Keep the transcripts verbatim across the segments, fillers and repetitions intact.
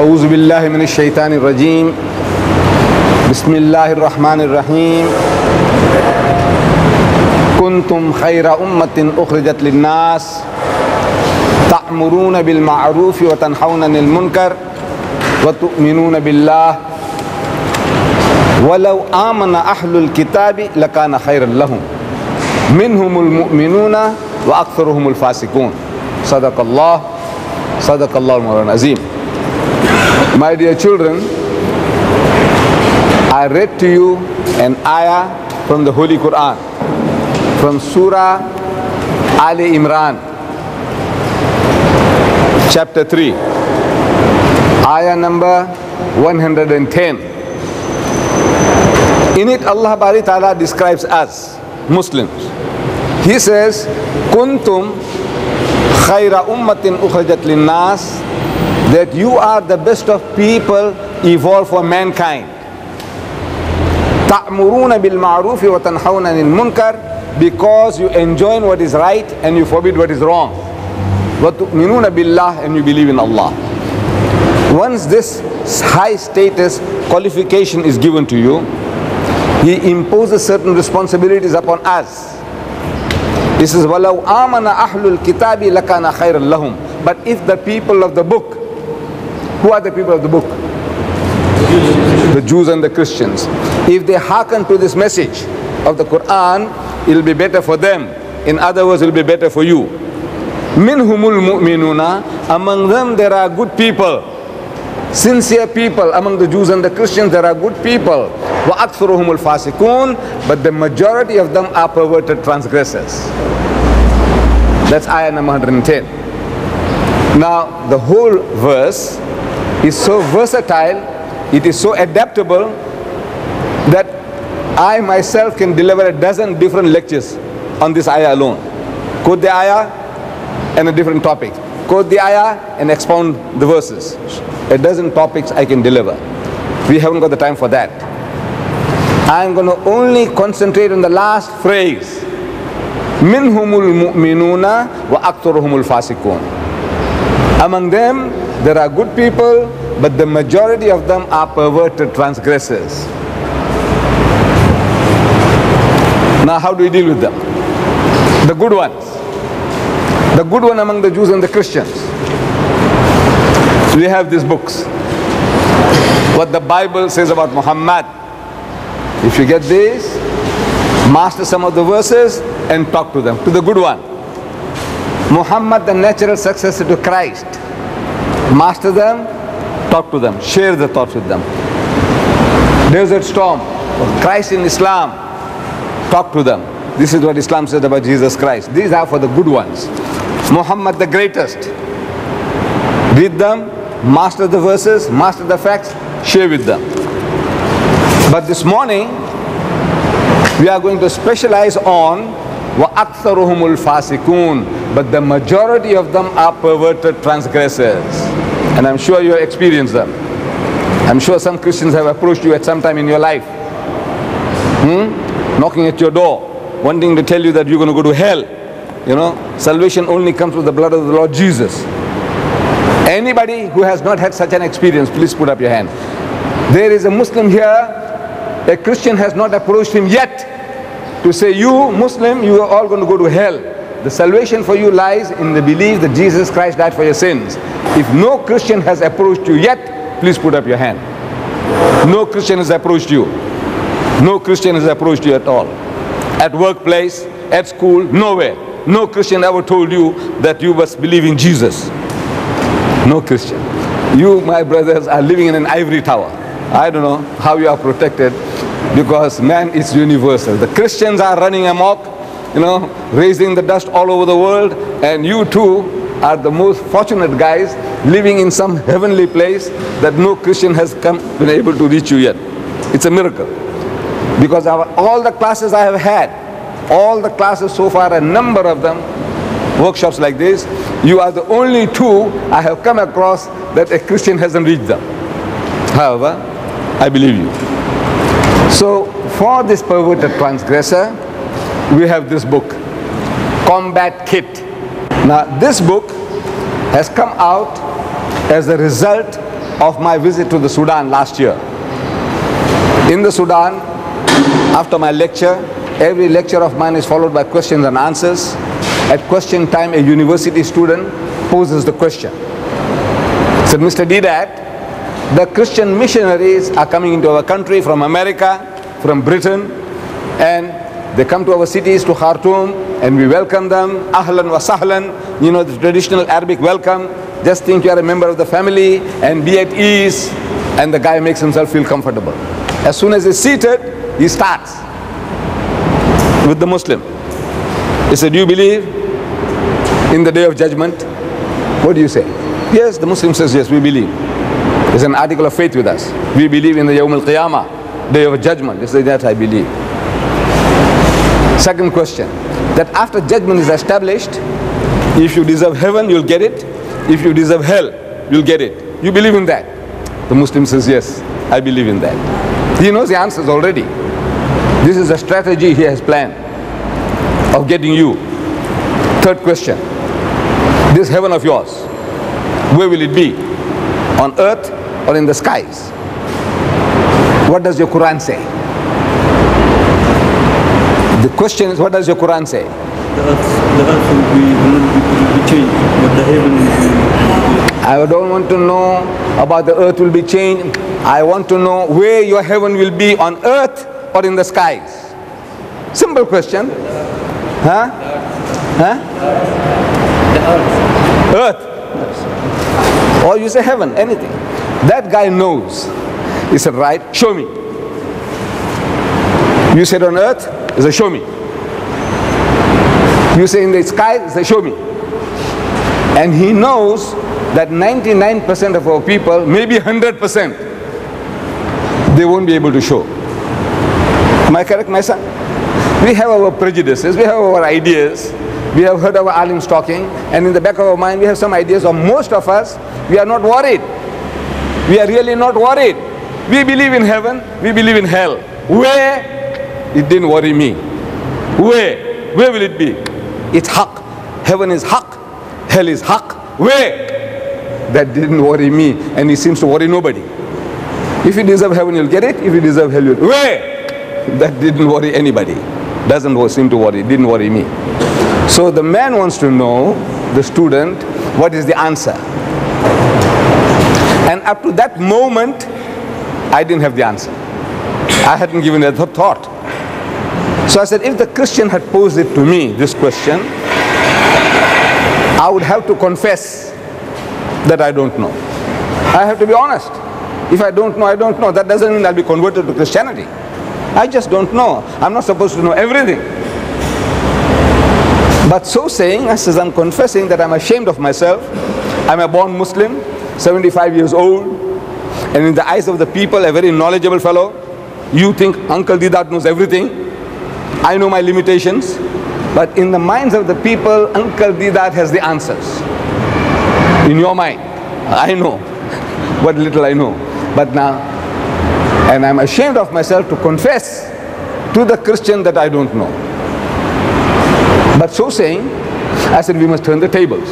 أعوذ بالله من الشيطان الرجيم بسم الله الرحمن الرحيم كنتم خير أمة أخرجت للناس تأمرون بالمعروف وتنهون عن المنكر وتؤمنون بالله ولو آمن أهل الكتاب لكان خيرا لهم منهم المؤمنون وأكثرهم الفاسقون صدق الله صدق الله المولى العظيم. My dear children, I read to you an ayah from the Holy Qur'an, from Surah Al-Imran, chapter three, ayah number one hundred ten. In it, Allah Bari Ta'ala describes us, Muslims. He says, Kuntum khayra ummatin ukhrajat linnas, that you are the best of people evolved for mankind. Ta'muruna bil ma'rufi wa tanhawna anil munkar, because you enjoin what is right and you forbid what is wrong. Wa tu'minuna billah, and you believe in Allah. Once this high status qualification is given to you, He imposes certain responsibilities upon us. He says, وَلَوْ آمَنَ أَحْلُ الْكِتَابِ لَكَانَ خَيْرًا لَهُمْ. But if the people of the book, who are the people of the book? The Jews and the Christians. If they hearken to this message of the Qur'an, it will be better for them. In other words, it will be better for you. مِنْهُمُ الْمُؤْمِنُونَ. Among them there are good people, sincere people. Among the Jews and the Christians there are good people. وَأَكْثُرُهُمُ الْفَاسِقُونَ. But the majority of them are perverted transgressors. That's ayah number one hundred ten. Now the whole verse is so versatile, it is so adaptable, that I myself can deliver a dozen different lectures on this ayah alone. Quote the ayah and a different topic. Quote the ayah and expound the verses. A dozen topics I can deliver. We haven't got the time for that. I'm going to only concentrate on the last phrase. Minhumul mu'minuna wa aktaruhumul fasiqun. Among them there are good people, but the majority of them are perverted transgressors. Now how do we deal with them? The good ones. The good one among the Jews and the Christians. We have these books. What the Bible says about Muhammad. If you get this, master some of the verses and talk to them. To the good one. Muhammad, the natural successor to Christ. Master them, talk to them, share the thoughts with them. Desert Storm, Christ in Islam, talk to them. This is what Islam says about Jesus Christ. These are for the good ones. Muhammad the greatest. Read them, master the verses, master the facts, share with them. But this morning, we are going to specialize on وَأَكْثَرُهُمُ الْفَاسِقُونَ. But the majority of them are perverted transgressors. And I'm sure you have experienced them. I'm sure some Christians have approached you at some time in your life. Hmm? Knocking at your door, wanting to tell you that you're going to go to hell. You know, salvation only comes with the blood of the Lord Jesus. Anybody who has not had such an experience, please put up your hand. There is a Muslim here, a Christian has not approached him yet to say, you Muslim, you are all going to go to hell. The salvation for you lies in the belief that Jesus Christ died for your sins. If no Christian has approached you yet, please put up your hand. No Christian has approached you. No Christian has approached you at all. At workplace, at school, nowhere. No Christian ever told you that you must believe in Jesus. No Christian. You, my brothers, are living in an ivory tower. I don't know how you are protected, because man is universal. The Christians are running amok, you know, raising the dust all over the world, and you too are the most fortunate guys living in some heavenly place that no Christian has come been able to reach you yet. It's a miracle. Because our, all the classes I have had, all the classes so far, a number of them, workshops like this, you are the only two I have come across that a Christian hasn't reached them. However, I believe you. So for this perverted transgressor, we have this book, Combat Kit. Now this book has come out as a result of my visit to the Sudan last year. In the Sudan, after my lecture, every lecture of mine is followed by questions and answers. At question time, a university student poses the question. Said, Mister Deedat, the Christian missionaries are coming into our country from America, from Britain, and they come to our cities, to Khartoum, and we welcome them. Ahlan wa sahlan, you know, the traditional Arabic welcome. Just think you are a member of the family and be at ease, and the guy makes himself feel comfortable. As soon as he's seated, he starts with the Muslim. He said, do you believe in the day of judgment? What do you say? Yes, the Muslim says, yes, we believe. It's an article of faith with us. We believe in the Yawm al-Qiyamah, day of judgment. They say, that I believe. Second question, that after judgment is established, if you deserve heaven, you'll get it. If you deserve hell, you'll get it. You believe in that? The Muslim says, yes, I believe in that. He knows the answers already. This is a strategy he has planned of getting you. Third question, this heaven of yours, where will it be? On earth or in the skies? What does your Quran say? The question is, what does your Quran say? The earth, the earth will be, will be, will be changed, but the heaven will be... I don't want to know about the earth will be changed. I want to know where your heaven will be, on earth or in the skies. Simple question. Huh? Huh? The earth. Earth. Or you say heaven, anything. That guy knows. He said, right, show me. You said on earth, he said, show me. You say in the sky, he said, show me. And he knows that ninety-nine percent of our people, maybe one hundred percent, they won't be able to show. Am I correct, my son? We have our prejudices, we have our ideas, we have heard our alims talking, and in the back of our mind we have some ideas, or most of us, we are not worried. We are really not worried. We believe in heaven, we believe in hell. Where? It didn't worry me. Where? Where will it be? It's haq. Heaven is haq. Hell is haq. Where? That didn't worry me, and it seems to worry nobody. If you deserve heaven, you'll get it. If you deserve hell, you'll... Where? That didn't worry anybody. Doesn't seem to worry, didn't worry me. So the man wants to know, the student, what is the answer? And up to that moment, I didn't have the answer. I hadn't given it a thought. So I said, if the Christian had posed it to me, this question, I would have to confess that I don't know. I have to be honest. If I don't know, I don't know. That doesn't mean I'll be converted to Christianity. I just don't know. I'm not supposed to know everything. But so saying, I says, I'm confessing that I'm ashamed of myself. I'm a born Muslim, seventy-five years old, and in the eyes of the people, a very knowledgeable fellow. You think Uncle Deedat knows everything. I know my limitations. But in the minds of the people, Uncle Deedat has the answers. In your mind, I know what little I know. But now, and I'm ashamed of myself to confess to the Christian that I don't know. But so saying, I said, we must turn the tables.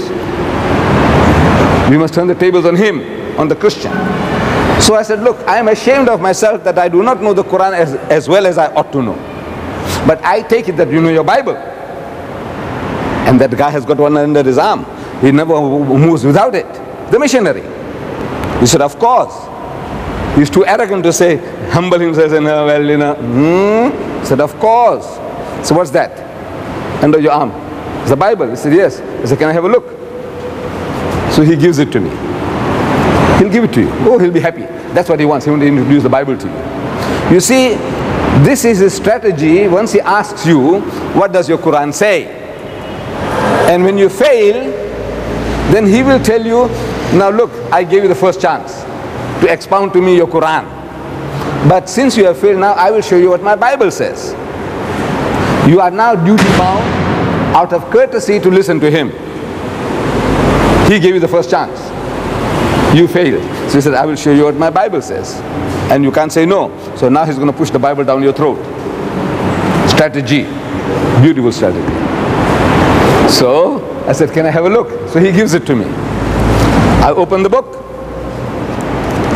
We must turn the tables on him, on the Christian. So I said, look, I am ashamed of myself that I do not know the Quran as, as well as I ought to know. But I take it that you know your Bible. And that guy has got one under his arm. He never moves without it. The missionary. He said, of course. He's too arrogant to say, humble himself and, uh, well, you know, hmm? He said, of course. So what's that? Under your arm. It's the Bible. He said, yes. He said, can I have a look? So he gives it to me. He'll give it to you. Oh, he'll be happy. That's what he wants. He wants to introduce the Bible to you. You see, this is his strategy. Once he asks you, what does your Quran say? And when you fail, then he will tell you, now look, I gave you the first chance to expound to me your Quran. But since you have failed, now I will show you what my Bible says. You are now duty bound, out of courtesy, to listen to him. He gave you the first chance. You failed. So he said, I will show you what my Bible says. And you can't say no. So now he's going to push the Bible down your throat. Strategy. Beautiful strategy. So I said, can I have a look? So he gives it to me. I open the book.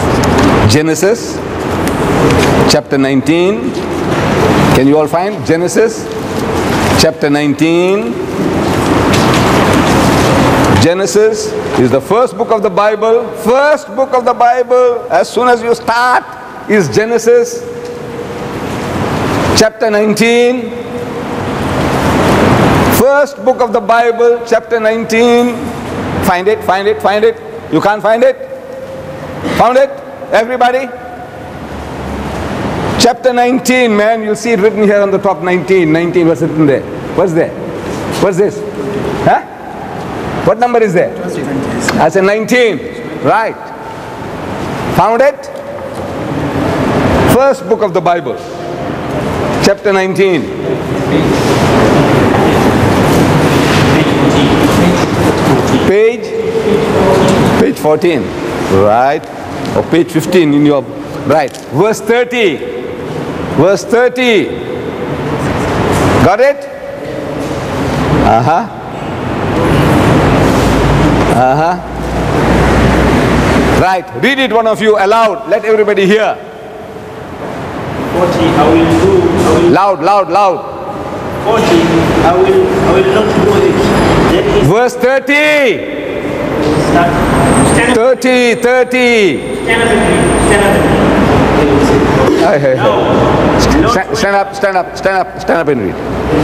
Genesis chapter nineteen. Can you all find Genesis chapter nineteen? Genesis is the first book of the Bible. First book of the Bible, as soon as you start, is Genesis chapter nineteen. First book of the Bible, chapter nineteen. Find it, find it, find it. You can't find it? Found it? Everybody? Chapter nineteen, man. You'll see it written here on the top. nineteen. nineteen, what's written there? What's there? What's this? Huh? What number is there? I said nineteen. Right. Found it? First book of the Bible. Chapter nineteen. Page? Page fourteen. Right. Or page fifteen in your... Right. Verse thirty. Verse thirty. Got it? Uh-huh. Uh-huh. Right. Read it, one of you, aloud. Let everybody hear. forty, I will do. I will Loud, loud, loud. forty, I will, I will not do it. Then he Verse thirty. start. Stand up. thirty, thirty. Stand up and read. Stand up and read. They will say, Hey, hey, hey. now, Lord, Stand, stand up, stand up, stand up, stand up and read.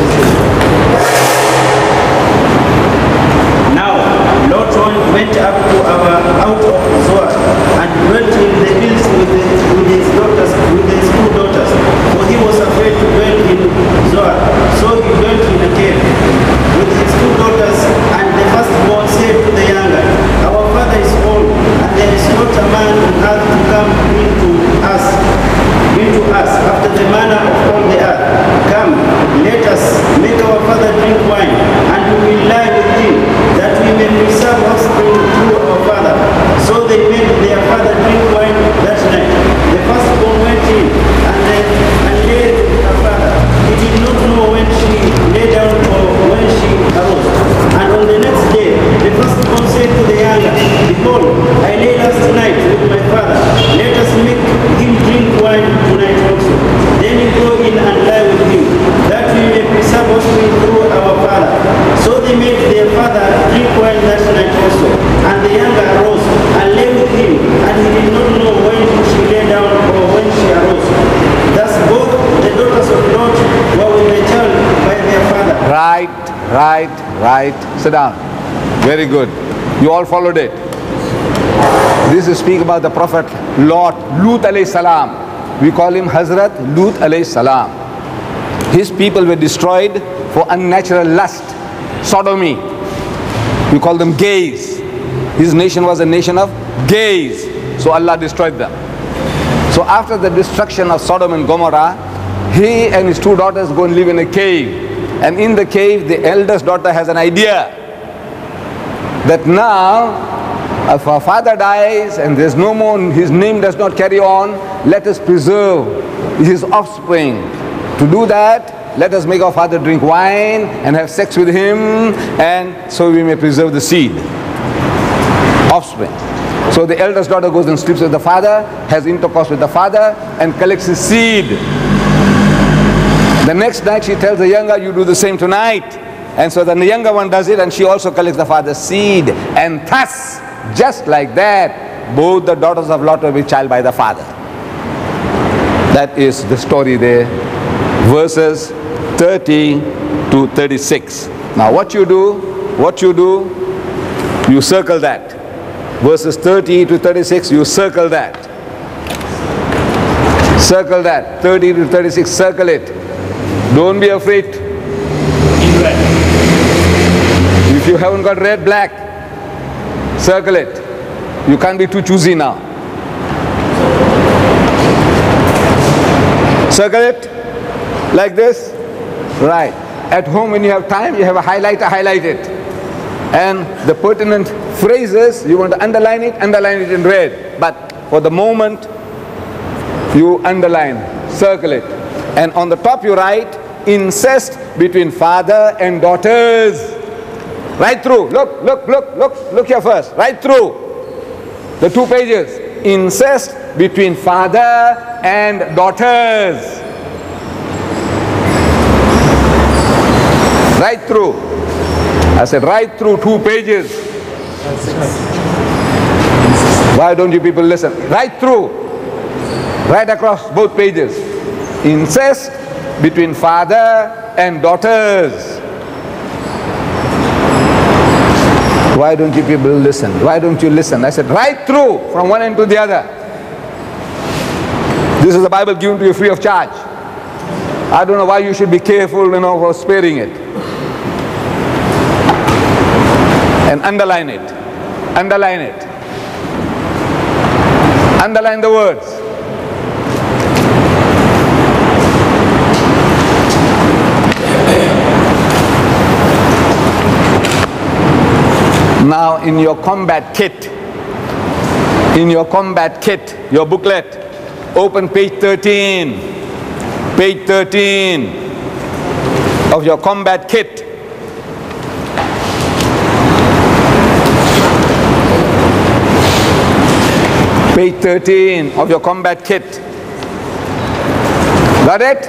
now, Lot went up to our out of Zoar and dwelt in the hills with, the, with his daughters, with his two daughters, for he was afraid to dwell in Zoar. So he dwelt in a cave with his two daughters, and the firstborn said to the younger, our father is old, and there is not a man on earth to come into us, into us after the manner of all the earth. Come, let us make our father drink wine, and we will lie with him, that we may preserve offspring through our father. So they made their father drink wine that night. The firstborn went in and, then, and lay with her father. He did not know when she lay down or when she arose. And on the next day, the firstborn said to the younger, behold, I lay last night with my father. Let us make him drink wine tonight also. Then you go in and lie with him, that we may preserve offspring through our father. So they made their father drink wine that night also. And the younger arose and lay with him, and he did not know when she lay down or when she arose. Thus both the daughters of Lot were with the child by their father. Right, right, right. Sit down. Very good. You all followed it. This is speak about the Prophet Lot, Lut alayhi salam. We call him Hazrat Lut alayhi salam. His people were destroyed for unnatural lust, sodomy. We call them gays. His nation was a nation of gays. So Allah destroyed them. So after the destruction of Sodom and Gomorrah, he and his two daughters go and live in a cave. And in the cave, the eldest daughter has an idea that now, if our father dies and there's no more, his name does not carry on, let us preserve his offspring. To do that, let us make our father drink wine and have sex with him, and so we may preserve the seed, offspring. So the eldest daughter goes and sleeps with the father, has intercourse with the father, and collects his seed. The next night she tells the younger, you do the same tonight. And so then the younger one does it, and she also collects the father's seed. And thus, just like that, both the daughters of Lot will be child by the father. That is the story there. Verses thirty to thirty-six. Now what you do, what you do, you circle that. Verses thirty to thirty-six, you circle that. Circle that. thirty to thirty-six, circle it. Don't be afraid. If you haven't got red, black, circle it. You can't be too choosy now. Circle it like this. Right. At home when you have time, you have a highlighter, highlight it. And the pertinent phrases, you want to underline it, underline it in red. But for the moment, you underline, circle it. And on the top you write, incest between father and daughters. Right through. Look, look, look, look, look here first. Right through. The two pages. incest between father and daughters. Right through. I said right through two pages. Why don't you people listen? Right through. Right across both pages. Incest between father and daughters. Why don't you people listen? Why don't you listen? I said right through, from one end to the other. This is the Bible given to you free of charge. I don't know why you should be careful, you know, for sparing it. And underline it. Underline it. Underline the words. Now in your combat kit, in your combat kit, your booklet, open page thirteen, page thirteen of your combat kit. Page thirteen of your combat kit. Got it?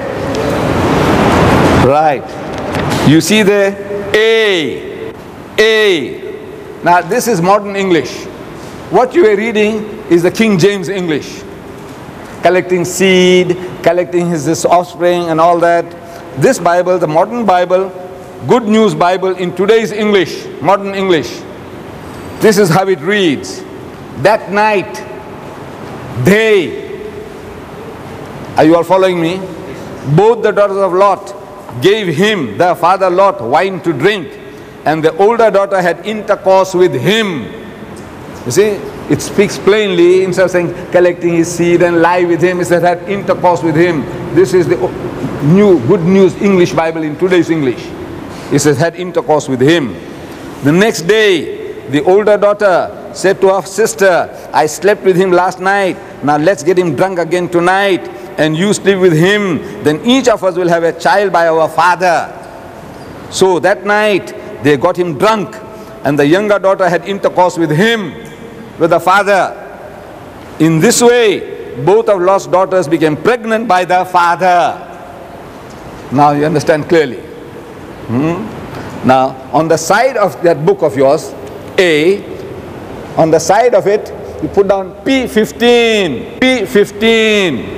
Right. You see there? A. A. Now this is modern English. What you are reading is the King James English. Collecting seed, collecting his this offspring and all that. This Bible, the modern Bible, Good News Bible in today's English, modern English. This is how it reads. That night, they, are you all following me? Both the daughters of Lot gave him, the father Lot, wine to drink, and the older daughter had intercourse with him. You see, it speaks plainly, instead of saying collecting his seed and lie with him, it said had intercourse with him. This is the new Good News English Bible in today's English. It says had intercourse with him. The next day, the older daughter said to her sister, I slept with him last night, now let's get him drunk again tonight, and you sleep with him, then each of us will have a child by our father. So that night they got him drunk, and the younger daughter had intercourse with him, with the father. In this way, both of Lot's daughters became pregnant by the father. Now you understand clearly. Hmm? Now on the side of that book of yours, A, on the side of it, you put down P fifteen. P fifteen.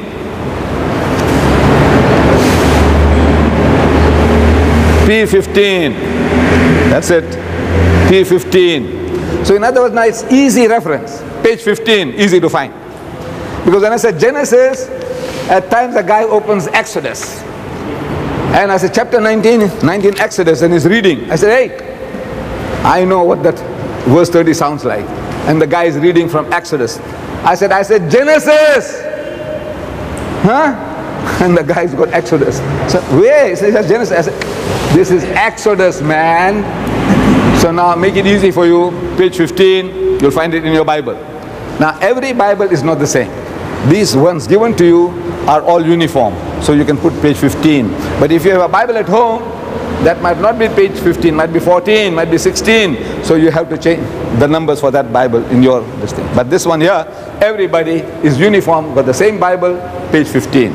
P fifteen. That's it. P fifteen. So in other words, now it's easy reference. Page fifteen, easy to find. Because when I said Genesis, at times a guy opens Exodus. And I said chapter nineteen, nineteen Exodus, and he's reading. I said, hey, I know what that verse thirty sounds like. And the guy is reading from Exodus. I said, I said Genesis. Huh? And the guy's got Exodus. So where? He says Genesis. I said, this is Exodus, man. So now make it easy for you. Page fifteen, you'll find it in your Bible. Now every Bible is not the same. These ones given to you are all uniform. So you can put page fifteen. But if you have a Bible at home, that might not be page fifteen, might be fourteen, might be sixteen. So you have to change the numbers for that Bible in your this thing. But this one here, everybody is uniform, but the same Bible, page fifteen.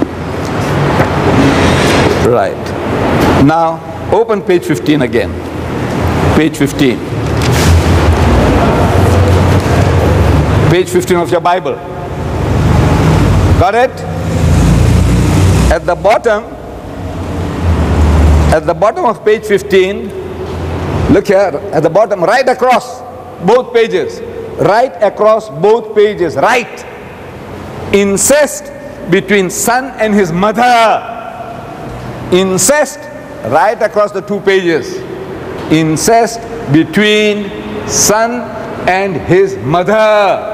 Right. Now open page fifteen again. Page fifteen. Page fifteen of your Bible. Got it? At the bottom, at the bottom of page fifteen, look here, at the bottom, right across both pages, right across both pages, right. Incest between son and his mother. Incest right across the two pages. Incest between son and his mother.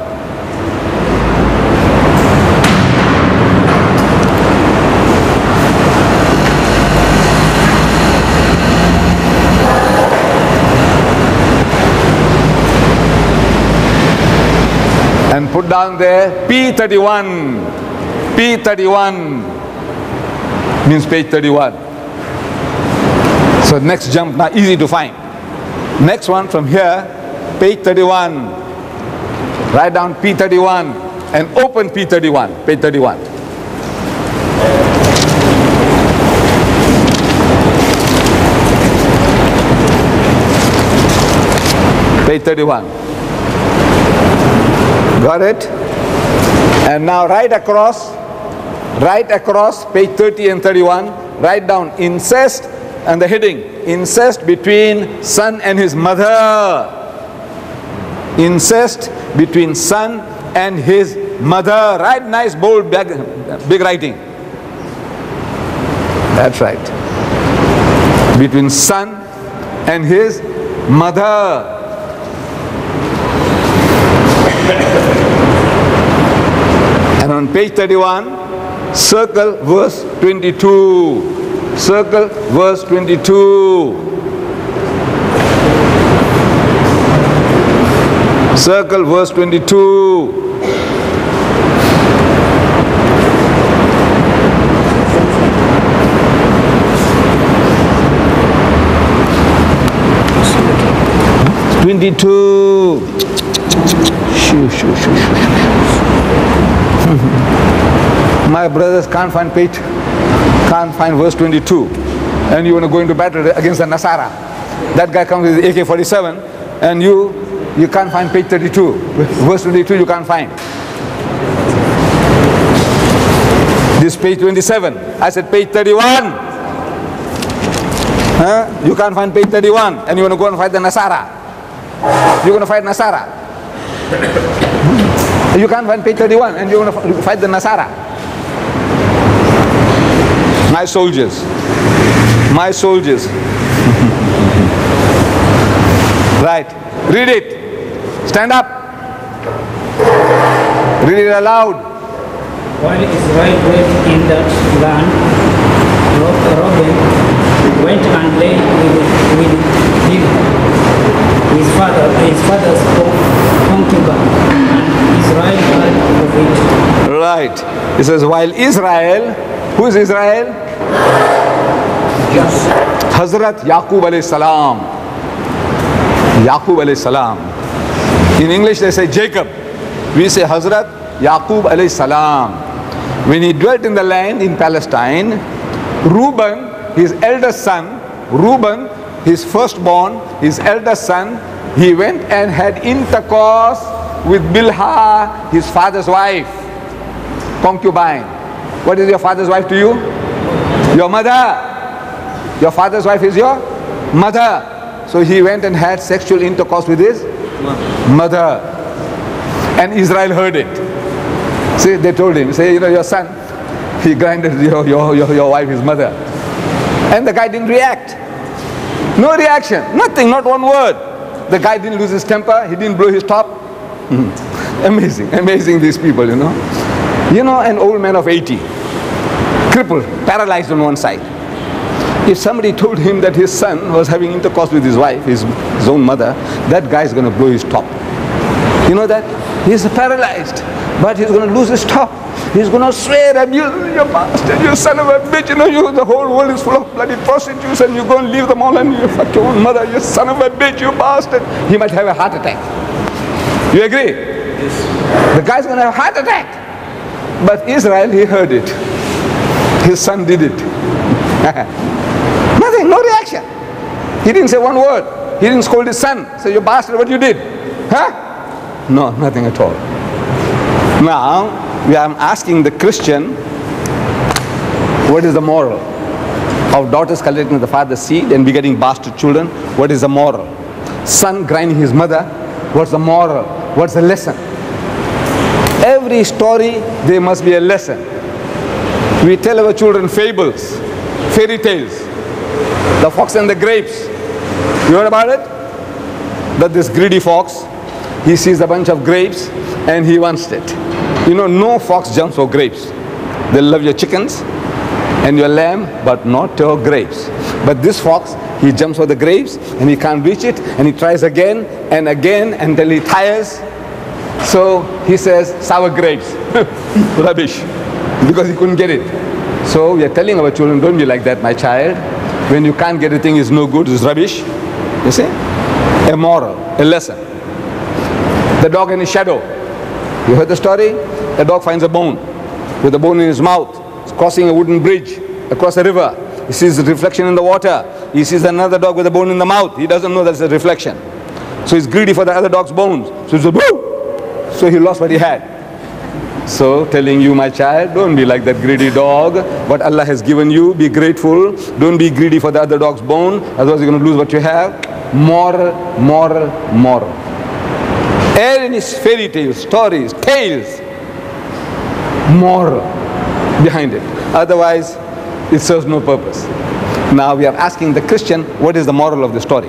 And put down there P thirty-one. P thirty-one means page thirty-one. So next jump now easy to find. Next one from here, page thirty-one. Write down P thirty-one and open P thirty-one, page thirty-one. Page thirty-one. Got it? And now right across, right across page thirty and thirty-one, write down incest and the heading, incest between son and his mother. Incest between son and his mother. Write nice bold big, big writing. That's right. Between son and his mother. And on page thirty-one, circle verse twenty-two. Circle verse twenty-two. Circle verse twenty-two. twenty-two. Shoo, shoo, shoo, shoo, shoo. My brothers can't find page, can't find verse twenty-two. And you want to go into battle against the Nasara. That guy comes with A K forty-seven and you you can't find page thirty-two. Verse twenty-two you can't find. This page twenty-seven. I said page thirty-one. Huh? You can't find page thirty-one and you want to go and fight the Nasara. You're going to fight Nasara. You can't find page thirty-one and you're going to fight the Nasara. My soldiers. My soldiers. Right. Read it. Stand up. Read it aloud. While Israel dwelt in that land, Reuben went and lay with, with his father, his father's concubine, and Israel heard of it. Right. It says, while Israel, who is Israel? Yes. Hazrat Yaqub alayhi salam. Yaqub alayhi salam. In English they say Jacob. We say Hazrat Yaqub alayhi salam. When he dwelt in the land in Palestine, Reuben, his eldest son, Reuben, his firstborn, his eldest son, he went and had intercourse with Bilhah, his father's wife, concubine. What is your father's wife to you? Your mother. Your father's wife is your mother. So he went and had sexual intercourse with his mother. And Israel heard it. See, they told him, say, you know, your son, he grinded your, your, your, your wife, his mother. And the guy didn't react. No reaction, nothing, not one word. The guy didn't lose his temper, he didn't blow his top. Amazing, amazing these people, you know. You know, an old man of eighty, crippled, paralyzed on one side. If somebody told him that his son was having intercourse with his wife, his, his own mother, that guy is going to blow his top. You know that? He's paralyzed, but he's going to lose his top. He's going to swear at you, you bastard, you son of a bitch, you know, you, the whole world is full of bloody prostitutes and you go and leave them all and you fuck your own mother, you son of a bitch, you bastard. He might have a heart attack. You agree? Yes. The guy's going to have a heart attack. But Israel, he heard it. His son did it. Nothing, no reaction. He didn't say one word. He didn't scold his son. Say, you bastard, what you did? Huh? No, nothing at all. Now, we are asking the Christian, what is the moral of daughters collecting the father's seed and begetting bastard children? What is the moral? Son grinding his mother, what's the moral? What's the lesson? Every story, there must be a lesson. We tell our children fables, fairy tales, the fox and the grapes. You heard about it? That this greedy fox, he sees a bunch of grapes and he wants it. You know, no fox jumps for grapes. They love your chickens and your lamb, but not your grapes. But this fox, he jumps for the grapes and he can't reach it and he tries again and again until he tires. So he says, sour grapes, rubbish, because he couldn't get it. So we are telling our children, don't be like that, my child. When you can't get a thing, it's no good, it's rubbish. You see? A moral, a lesson. The dog and his shadow. You heard the story? A dog finds a bone with a bone in his mouth. He's crossing a wooden bridge across a river. He sees the reflection in the water. He sees another dog with a bone in the mouth. He doesn't know that's a reflection. So he's greedy for the other dog's bones. So he's a boo! So he lost what he had. So telling you, my child, don't be like that greedy dog. What Allah has given you, be grateful. Don't be greedy for the other dog's bone. Otherwise you're going to lose what you have. Moral, moral, moral. Any fairy tales, stories, tales, moral behind it. Otherwise, it serves no purpose. Now we are asking the Christian, what is the moral of the story?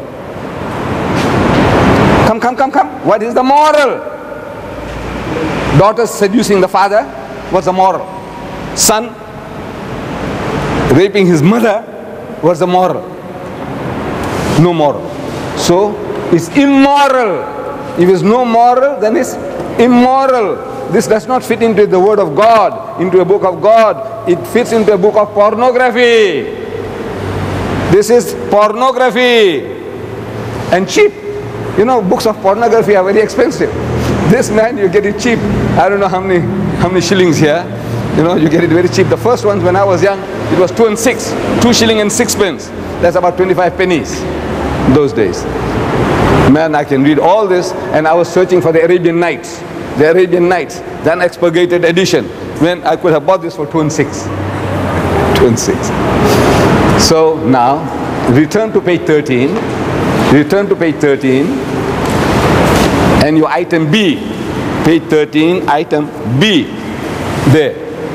Come, come, come, come. What is the moral? Daughter seducing the father, what's the moral? Son raping his mother, what's the moral? No moral. So it's immoral. If it's no moral, then it's immoral. This does not fit into the word of God, into a book of God. It fits into a book of pornography. This is pornography and cheap. You know, books of pornography are very expensive. This man, you get it cheap. I don't know how many how many shillings here. You know, you get it very cheap. The first ones when I was young, it was two and six, two shilling and sixpence. That's about twenty-five pennies those days. Man, I can read all this, and I was searching for the Arabian Nights, the Arabian Nights, the unexpurgated edition. When I could have bought this for two and six, two and six. So now, return to page thirteen. Return to page thirteen. And your item B, page thirteen, item B, there.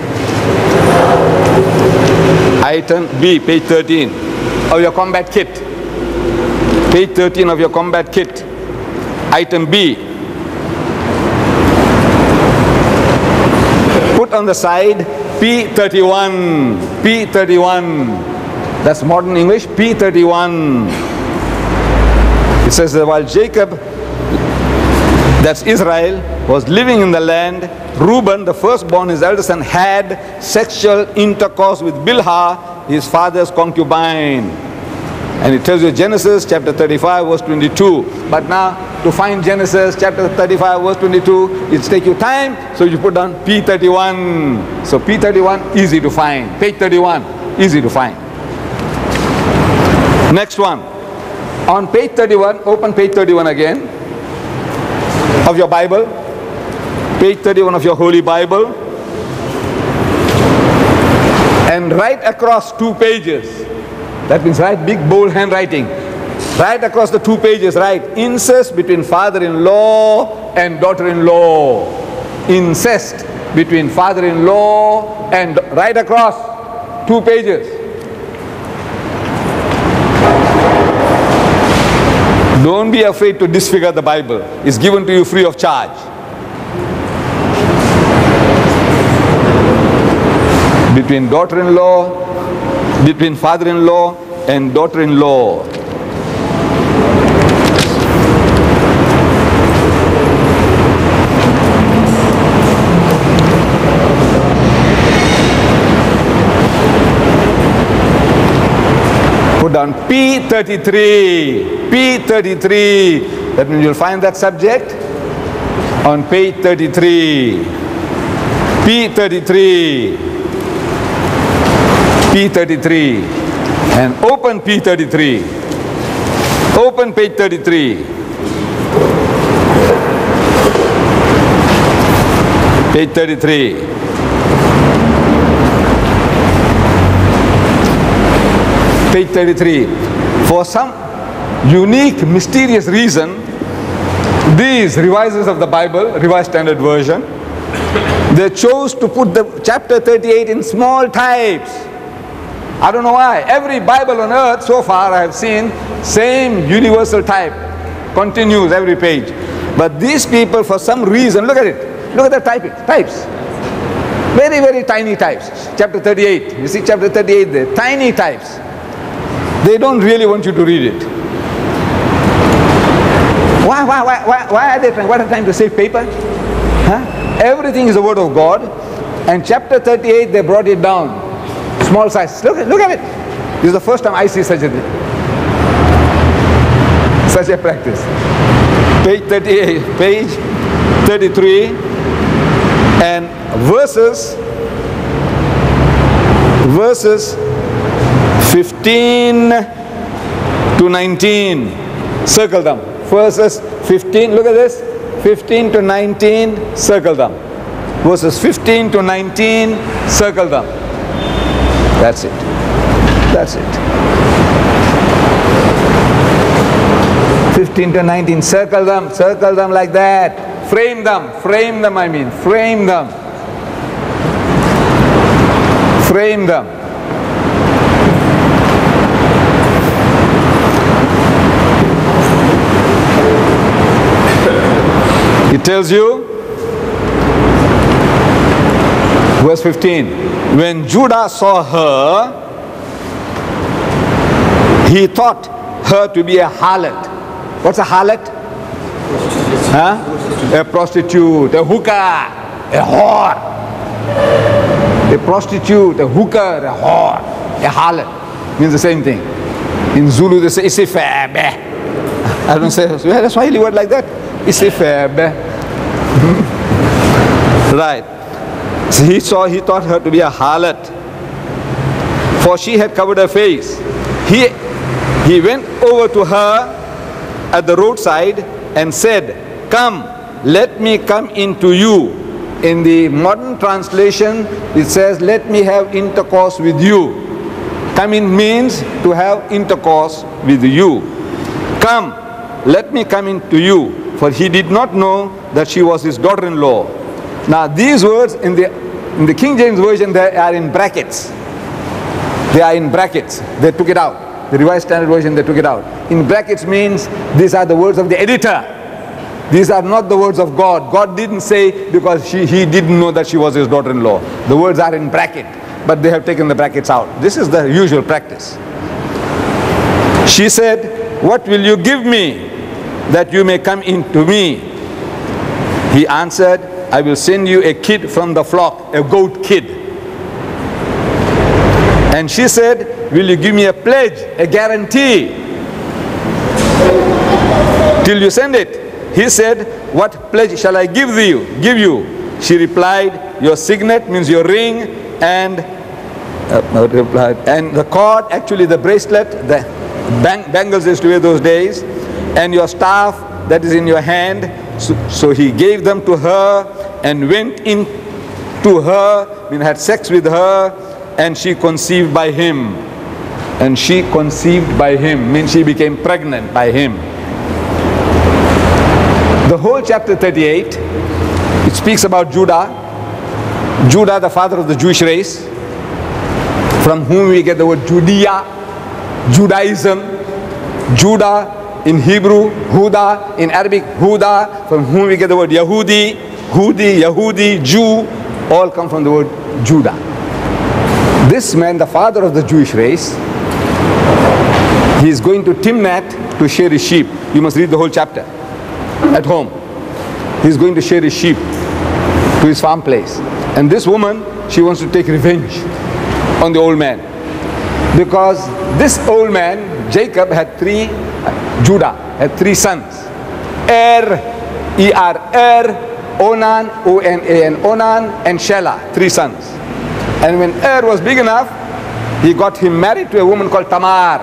Item B, page thirteen of your combat kit. Page thirteen of your combat kit. Item B. Put on the side P thirty-one. P thirty-one. That's modern English, P thirty-one. It says that while Jacob, that's Israel, was living in the land, Reuben, the firstborn, his eldest son, had sexual intercourse with Bilhah, his father's concubine. And it tells you Genesis chapter thirty-five verse twenty-two. But now to find Genesis chapter thirty-five verse twenty-two, it's take you time, so you put down P thirty-one. So P thirty-one, easy to find. Page thirty-one, easy to find. Next one. On page thirty-one, open page thirty-one again of your Bible, page thirty-one of your Holy Bible, and right across two pages, that means write big bold handwriting, right across the two pages, write incest between father-in-law and daughter-in-law. Incest between father-in-law and, right across two pages. Don't be afraid to disfigure the Bible. It's given to you free of charge. Between daughter-in-law, between father-in-law and daughter-in-law. Put down P thirty-three. P thirty-three. That means you'll find that subject on page thirty-three. P thirty-three. P thirty-three. And open P thirty-three. Open page thirty-three. Page thirty-three. Page thirty-three. For some unique, mysterious reason, these revisers of the Bible, Revised Standard Version, they chose to put the chapter thirty-eight in small types. I don't know why. Every Bible on earth so far I have seen same universal type, continues every page. But these people, for some reason, look at it. Look at the typing, types. Very, very tiny types. Chapter thirty-eight. You see chapter thirty-eight there. Tiny types. They don't really want you to read it. Why, why, why, why, why are they trying? What are they trying to save paper? Huh? Everything is the word of God. And chapter thirty-eight, they brought it down. Small size. Look, look at it. This is the first time I see such a such a practice. Page thirty-eight, page thirty-three, And verses, verses fifteen to nineteen, circle them. Verses fifteen, look at this, fifteen to nineteen, circle them. Verses fifteen to nineteen, circle them. That's it. That's it. fifteen to nineteen, circle them, circle them like that. Frame them, frame them I mean, frame them. Frame them. It tells you, verse fifteen, when Judah saw her, he thought her to be a harlot. What's a harlot? Huh? A prostitute, a hooker, a whore. A prostitute, a hooker, a whore, a harlot. Means the same thing. In Zulu they say isifabe. I don't say, we had a Swahili word like that. Isifabe. Right. So he saw, he thought her to be a harlot, for she had covered her face. He, he went over to her at the roadside and said, "Come, let me come into you." In the modern translation, it says, "Let me have intercourse with you." Come in means to have intercourse with you. Come, let me come into you. For he did not know that she was his daughter-in-law. Now these words in the, in the King James Version, they are in brackets. They are in brackets. They took it out. The Revised Standard Version, they took it out. In brackets means these are the words of the editor. These are not the words of God. God didn't say because she, he didn't know that she was his daughter-in-law. The words are in bracket, but they have taken the brackets out. This is the usual practice. She said, "What will you give me that you may come into me?" He answered, "I will send you a kid from the flock, a goat kid." And she said, "Will you give me a pledge, a guarantee, till you send it?" He said, "What pledge shall I give you? Give you?" She replied, "Your signet," means your ring, and uh, and the cord, actually the bracelet, the bang, bangles used to wear those days, and your staff that is in your hand. So, so he gave them to her and went in to her, I mean, had sex with her, and she conceived by him. And she conceived by him, means she became pregnant by him. The whole chapter thirty-eight, it speaks about Judah. Judah, the father of the Jewish race, from whom we get the word Judea, Judaism. Judah in Hebrew, Huda, in Arabic, Huda, from whom we get the word Yahudi, Hudi, Yahudi, Jew, all come from the word Judah. This man, the father of the Jewish race, he is going to Timnath to shear his sheep. You must read the whole chapter at home. He is going to shear his sheep to his farm place. And this woman, she wants to take revenge on the old man. Because this old man, Jacob, had three, uh, Judah, had three sons. Er, E R, Er, Onan, O N A N, Onan, and Shelah, three sons. And when Er was big enough, he got him married to a woman called Tamar.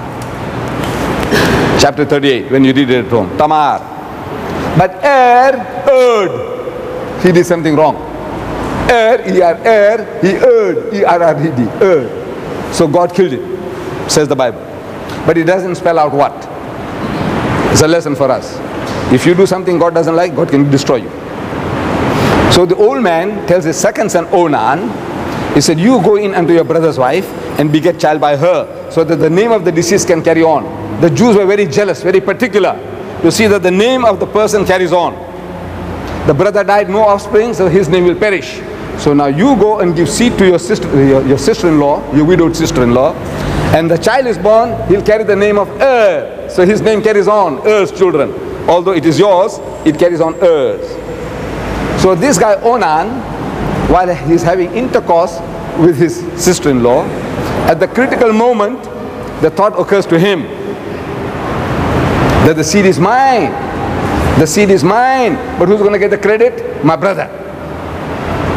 Chapter thirty-eight, when you read it at home, Tamar. But Er erred. He did something wrong. Er, E R, Er, he erred, E R R E D, erred. So God killed him, says the Bible. But it doesn't spell out what. It's a lesson for us. If you do something God doesn't like, God can destroy you. So the old man tells his second son, Onan, he said, "You go in unto your brother's wife and beget child by her, so that the name of the deceased can carry on." The Jews were very jealous, very particular, to see that the name of the person carries on. The brother died, no offspring, so his name will perish. So now you go and give seed to your sister, your, your sister-in-law, your widowed sister-in-law, and the child is born, he'll carry the name of Er. So his name carries on, Er's children. Although it is yours, it carries on Er's. So this guy Onan, while he's having intercourse with his sister-in-law, at the critical moment, the thought occurs to him that the seed is mine. The seed is mine. But who's going to get the credit? My brother.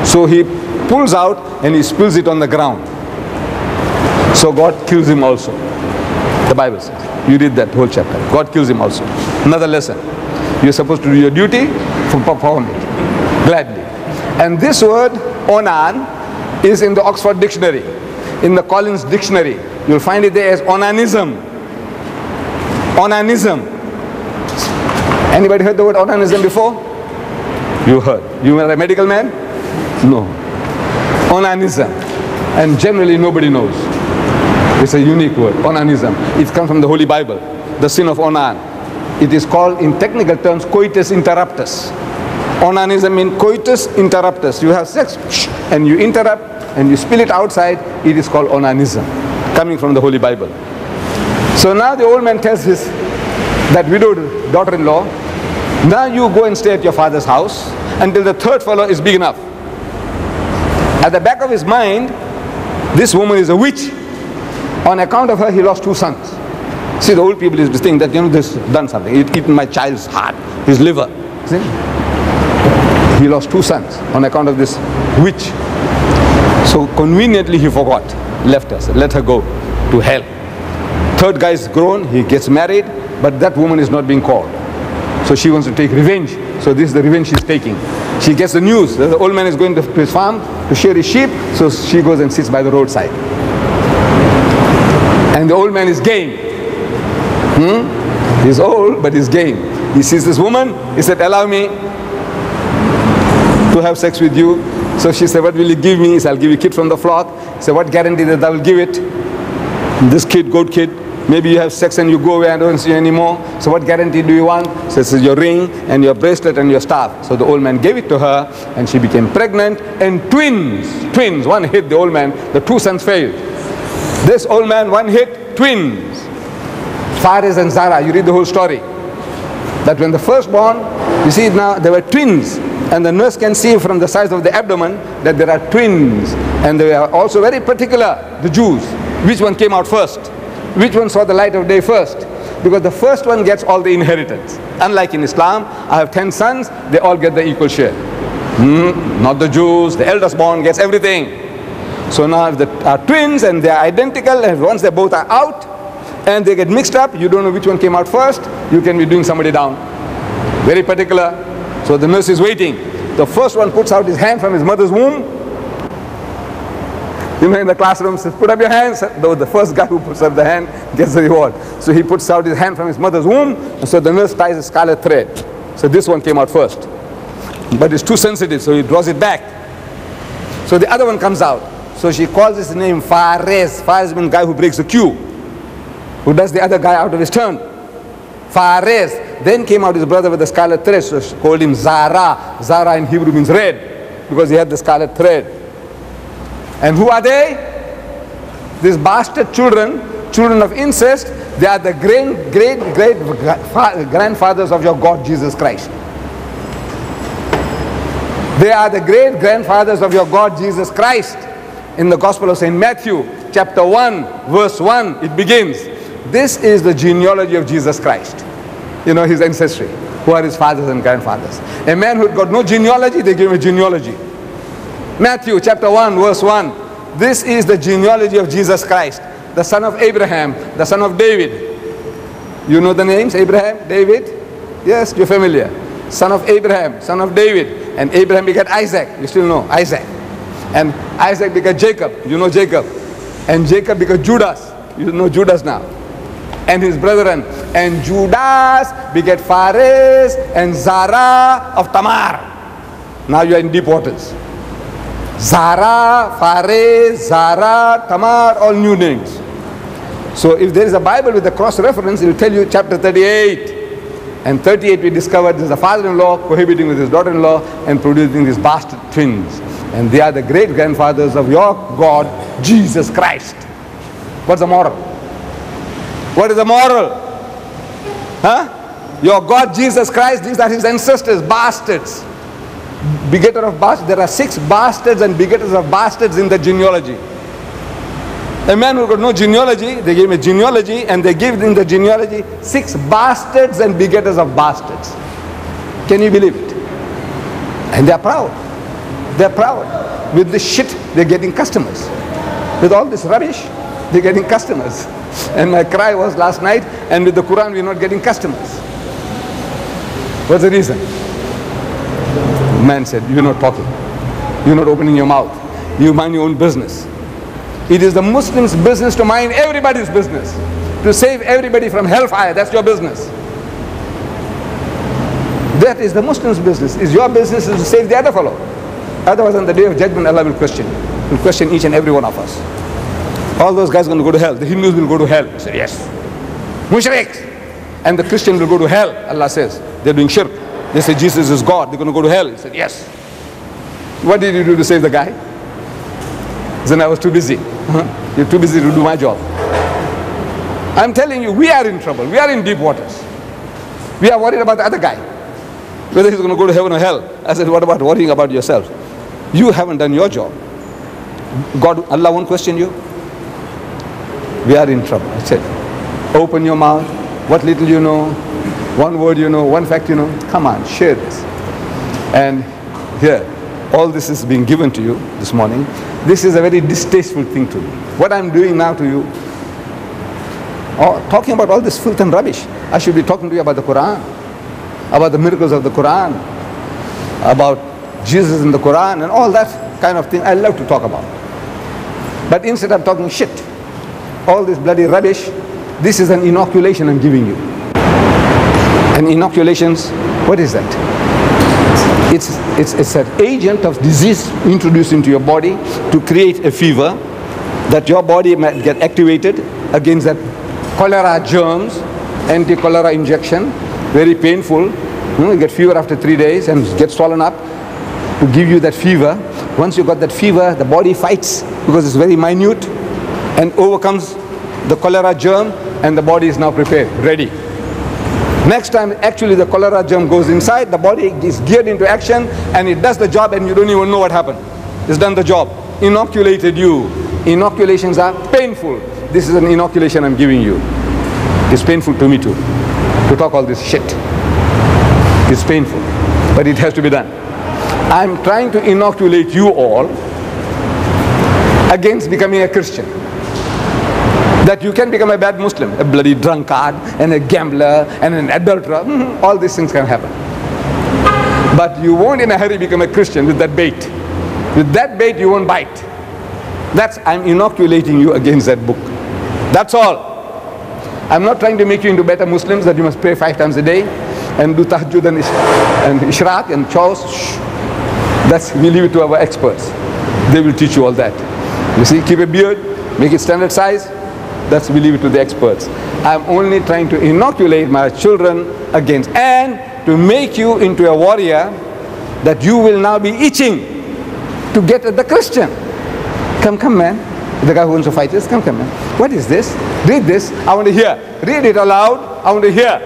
So he pulls out and he spills it on the ground. So God kills him also. The Bible says. You read that whole chapter. God kills him also. Another lesson. You're supposed to do your duty, perform it gladly. And this word, onan, is in the Oxford Dictionary. In the Collins Dictionary, you'll find it there as onanism. Onanism. Anybody heard the word onanism before? You heard. You were a medical man? No. Onanism. And generally nobody knows. It's a unique word, onanism. It comes from the Holy Bible, the sin of onan. It is called, in technical terms, coitus interruptus. Onanism means coitus interruptus. You have sex and you interrupt and you spill it outside. It is called onanism, coming from the Holy Bible. So now the old man tells his, that widowed daughter-in-law, now you go and stay at your father's house until the third fellow is big enough. At the back of his mind, this woman is a witch. On account of her, he lost two sons. See, the old people is think that, you know, this done something. It eaten my child's heart, his liver. See? He lost two sons on account of this witch. So conveniently he forgot, left us, let her go to hell. Third guy is grown, he gets married, but that woman is not being called. So she wants to take revenge. So this is the revenge she's taking. She gets the news that the old man is going to his farm to shear his sheep, so she goes and sits by the roadside. And the old man is game. Hmm? He's old, but he's game. He sees this woman, he said, allow me to have sex with you. So she said, what will you give me? He said, I'll give you a kid from the flock. He said, what guarantee that I will give it? This kid, goat kid, maybe you have sex and you go away and I don't see you anymore. So what guarantee do you want? So this is your ring and your bracelet and your staff. So the old man gave it to her and she became pregnant, and twins, twins, one hit the old man, the two sons failed. This old man, one hit, twins. Fares and Zara, you read the whole story. That when the firstborn, you see now, there were twins. And the nurse can see from the size of the abdomen that there are twins. And they are also very particular, the Jews. Which one came out first? Which one saw the light of day first? Because the first one gets all the inheritance. Unlike in Islam, I have ten sons, they all get the equal share. Mm, not the Jews, the eldest born gets everything. So now if they are twins and they are identical, and once they both are out and they get mixed up, you don't know which one came out first, you can be doing somebody down. Very particular. So the nurse is waiting. The first one puts out his hand from his mother's womb. You know, in the classroom says, put up your hands. The, the first guy who puts up the hand gets the reward. So he puts out his hand from his mother's womb. And so the nurse ties a scarlet thread. So this one came out first. But it's too sensitive, so he draws it back. So the other one comes out. So she calls his name Fares. Fares means guy who breaks the queue, who does the other guy out of his turn. Fares. Then came out his brother with the scarlet thread, so she called him Zara. Zara in Hebrew means red, because he had the scarlet thread. And who are they? These bastard children, children of incest, they are the great, great, great grandfathers of your God, Jesus Christ. They are the great grandfathers of your God, Jesus Christ. In the Gospel of Saint Matthew, chapter one, verse one, it begins. This is the genealogy of Jesus Christ. You know, his ancestry. Who are his fathers and grandfathers. A man who had got no genealogy, they gave him a genealogy. Matthew chapter one, verse one. This is the genealogy of Jesus Christ, the son of Abraham, the son of David. You know the names? Abraham, David? Yes, you're familiar. Son of Abraham, son of David. And Abraham begat Isaac. You still know Isaac. And Isaac begat Jacob. You know Jacob. And Jacob begat Judas. You know Judas now. And his brethren. And Judas begat Fares and Zara of Tamar. Now you are in deep waters. Zara, Fares, Zara, Tamar, all new names. So if there is a Bible with a cross reference, it will tell you chapter thirty-eight. And thirty-eight we discovered there is a father-in-law cohabiting with his daughter-in-law and producing these bastard twins. And they are the great grandfathers of your God, Jesus Christ. What's the moral? What is the moral? Huh? Your God, Jesus Christ, these are his ancestors, bastards. Begetter of bastards. There are six bastards and begetters of bastards in the genealogy. A man who got no genealogy, they gave him a genealogy, and they gave in the genealogy six bastards and begetters of bastards. Can you believe it? And they are proud. They're proud. With this shit, they're getting customers. With all this rubbish, they're getting customers. And my cry was last night, and with the Quran, we're not getting customers. What's the reason? Man said, you're not talking. You're not opening your mouth. You mind your own business. It is the Muslims' business to mind everybody's business. To save everybody from hellfire. That's your business. That is the Muslims' business. Is your business is to save the other fellow. Otherwise, on the day of judgment, Allah will question. Will question each and every one of us. All those guys are going to go to hell. The Hindus will go to hell. I said, yes. Mushriks. And the Christian will go to hell. Allah says, they're doing shirk. They say Jesus is God. They're going to go to hell. He said, yes. What did you do to save the guy? Then I was too busy. You're too busy to do my job. I'm telling you, we are in trouble. We are in deep waters. We are worried about the other guy, whether he's going to go to heaven or hell. I said, what about worrying about yourself? You haven't done your job. God, Allah won't question you. We are in trouble. I said, open your mouth. What little you know, one word you know, one fact you know, come on, share this. And here, all this is being given to you this morning. This is a very distasteful thing to me. What I'm doing now to you, or talking about all this filth and rubbish. I should be talking to you about the Quran, about the miracles of the Quran, about Jesus in the Quran and all that kind of thing I love to talk about. But instead of talking shit, all this bloody rubbish, this is an inoculation I'm giving you. And inoculations, what is that? It's, it's, it's an agent of disease introduced into your body to create a fever that your body might get activated against that cholera germs, anti-cholera injection, very painful. You get fever after three days and get swollen up to give you that fever. Once you got that fever, the body fights because it's very minute and overcomes the cholera germ, and the body is now prepared, ready. Next time, actually the cholera germ goes inside, the body is geared into action and it does the job and you don't even know what happened. It's done the job. Inoculated you. Inoculations are painful. This is an inoculation I'm giving you. It's painful to me too, to talk all this shit. It's painful, but it has to be done. I'm trying to inoculate you all against becoming a Christian. That you can become a bad Muslim, a bloody drunkard, and a gambler, and an adulterer. Mm-hmm. All these things can happen. But you won't in a hurry become a Christian with that bait. With that bait you won't bite. That's, I'm inoculating you against that book. That's all. I'm not trying to make you into better Muslims that you must pray five times a day and do tahajjud and, ish and ishraq and chores. Shh. That's, we leave it to our experts. They will teach you all that. You see, keep a beard, make it standard size. That's, we leave it to the experts. I'm only trying to inoculate my children against, and to make you into a warrior that you will now be itching to get at the Christian. Come, come man. The guy who wants to fight this, come, come man. What is this? Read this. I want to hear. Read it aloud. I want to hear.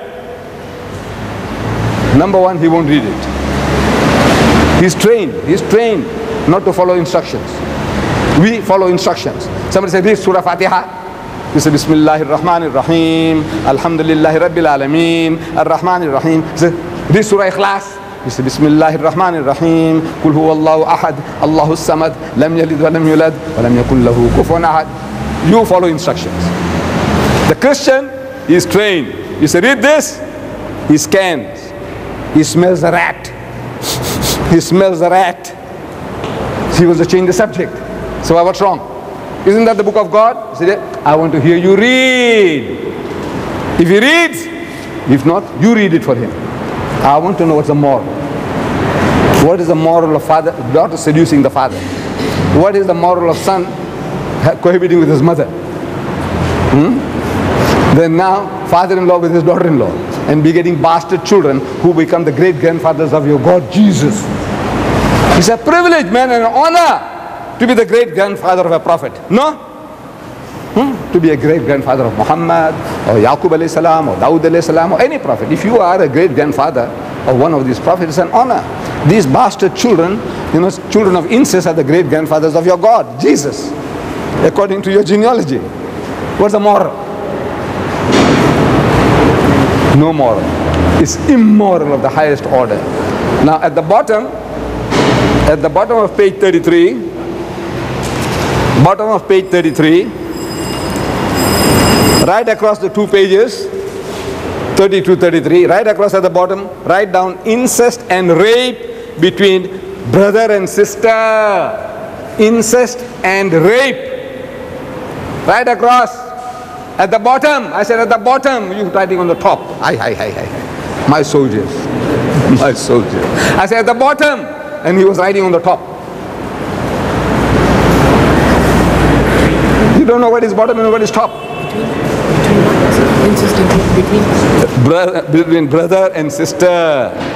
Number one, he won't read it. He's trained. He's trained not to follow instructions. We follow instructions. Somebody said, read Surah Fatiha. You say, Bismillahir Rahmanir Rahim, Alhamdulillahi Rabbil Alameen, Ar-Rahmanir Rahim. You say, read Surah Ikhlas. You say, Bismillahir Rahmanir Rahim, Kul huwa Allahu ahad, Allahus samad, lam yalid wa lam yulad, wa lam yakul lahu kufuwan ahad. You follow instructions. The Christian, he is trained. You say, read this. He scans. He smells a rat. He smells a rat. He wants to change the subject. So what's wrong? Isn't that the book of God? He said, I want to hear you read. If he reads, if not, you read it for him. I want to know what's the moral. What is the moral of father, daughter seducing the father? What is the moral of son cohabiting with his mother? Hmm? Then now, father-in-law with his daughter-in-law, and begetting bastard children who become the great-grandfathers of your God, Jesus. It's a privilege, man, and an honor to be the great-grandfather of a prophet. No? Hmm? To be a great-grandfather of Muhammad, or Yaqub alayhi salam, or Dawood alayhi salam, or any prophet. If you are a great-grandfather of one of these prophets, it's an honor. These bastard children, you know, children of incest are the great-grandfathers of your God, Jesus, according to your genealogy. What's the moral? No moral. It's immoral of the highest order. Now at the bottom, At the bottom of page thirty-three, bottom of page thirty-three, right across the two pages, thirty-two, thirty-three, right across at the bottom, write down incest and rape between brother and sister. Incest and rape. Right across at the bottom. I said at the bottom. You writing on the top. Aye, aye, aye, aye. My soldiers. My soldiers. I said at the bottom. And he was writing on the top. You don't know what is bottom and what is top. Incest between brother, between brother and sister.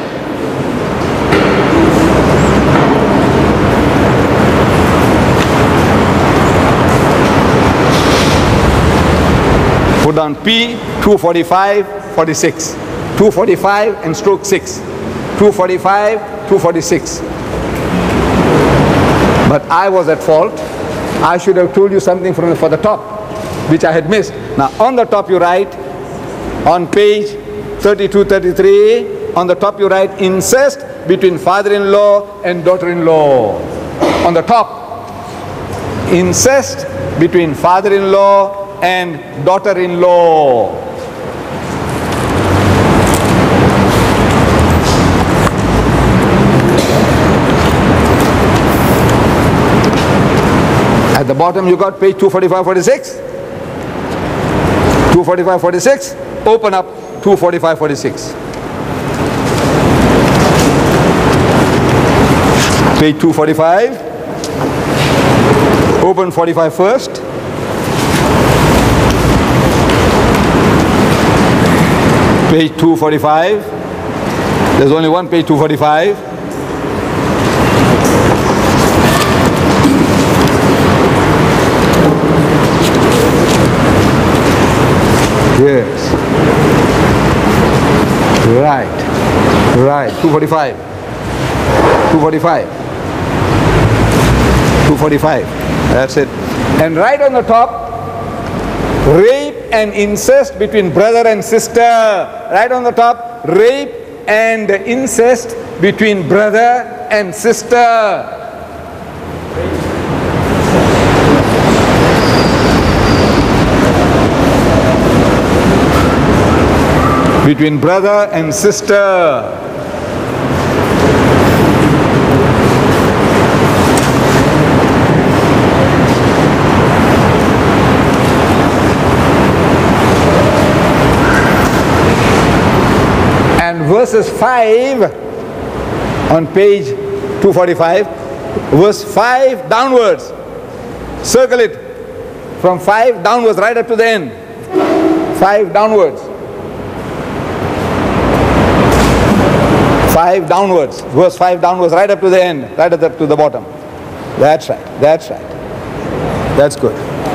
Put down P two forty-five, forty-six. two forty-five and stroke six. two forty-five, two forty-six. But I was at fault. I should have told you something from the, for the top, which I had missed. Now on the top you write, on page thirty-two, thirty-three, on the top you write incest between father-in-law and daughter-in-law. On the top, incest between father-in-law and daughter-in-law. At the bottom you got page two forty-five, forty-six. two forty-five, forty-six. Open up two forty-five, forty-six. Page two forty-five. Open forty-five first. Page two forty-five. There's only one page, two forty-five. Yes. Right. Right. two forty-five. two forty-five. two forty-five. That's it. And right on the top, rape and incest between brother and sister. Right on the top, rape and incest between brother and sister. Between brother and sister. Verses five on page two forty-five, verse five downwards, circle it from five downwards right up to the end, five downwards, five downwards, verse five downwards right up to the end, right up to the bottom. That's right, that's right, that's good.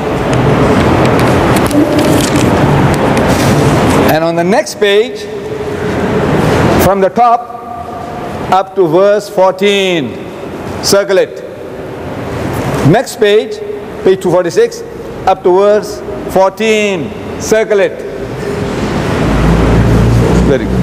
And on the next page, from the top up to verse fourteen, circle it. Next page, page two forty-six, up to verse fourteen, circle it. Very good.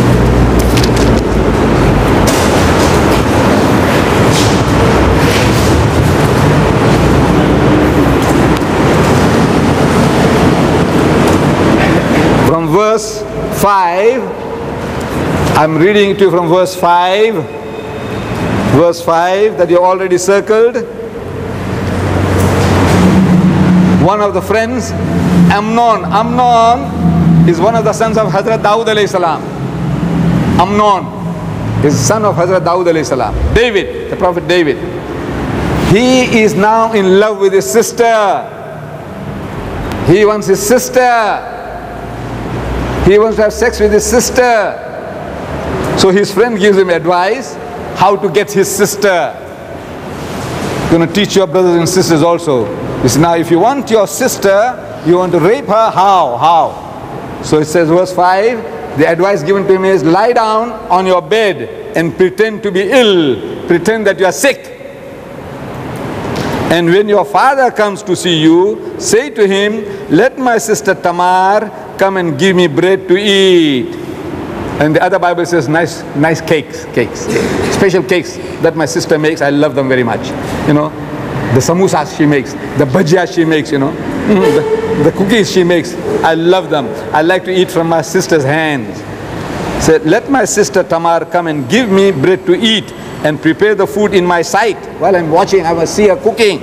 From verse five, I'm reading to you from verse five, verse five that you already circled. One of the friends, Amnon. Amnon is one of the sons of Hazrat Dawood alayhi salam. Amnon is son of Hazrat Dawood alayhi salam. David, the Prophet David. He is now in love with his sister. He wants his sister. He wants to have sex with his sister. So his friend gives him advice how to get his sister. Going to teach your brothers and sisters also. You see, now if you want your sister, you want to rape her, how? How? So it says verse five, the advice given to him is lie down on your bed and pretend to be ill. Pretend that you are sick. And when your father comes to see you, say to him, let my sister Tamar come and give me bread to eat. And the other Bible says nice, nice cakes, cakes, special cakes that my sister makes. I love them very much. You know, the samosas she makes, the bhajia she makes, you know, the, the cookies she makes. I love them. I like to eat from my sister's hands. Said, let my sister Tamar come and give me bread to eat and prepare the food in my sight. While I'm watching, I must see her cooking,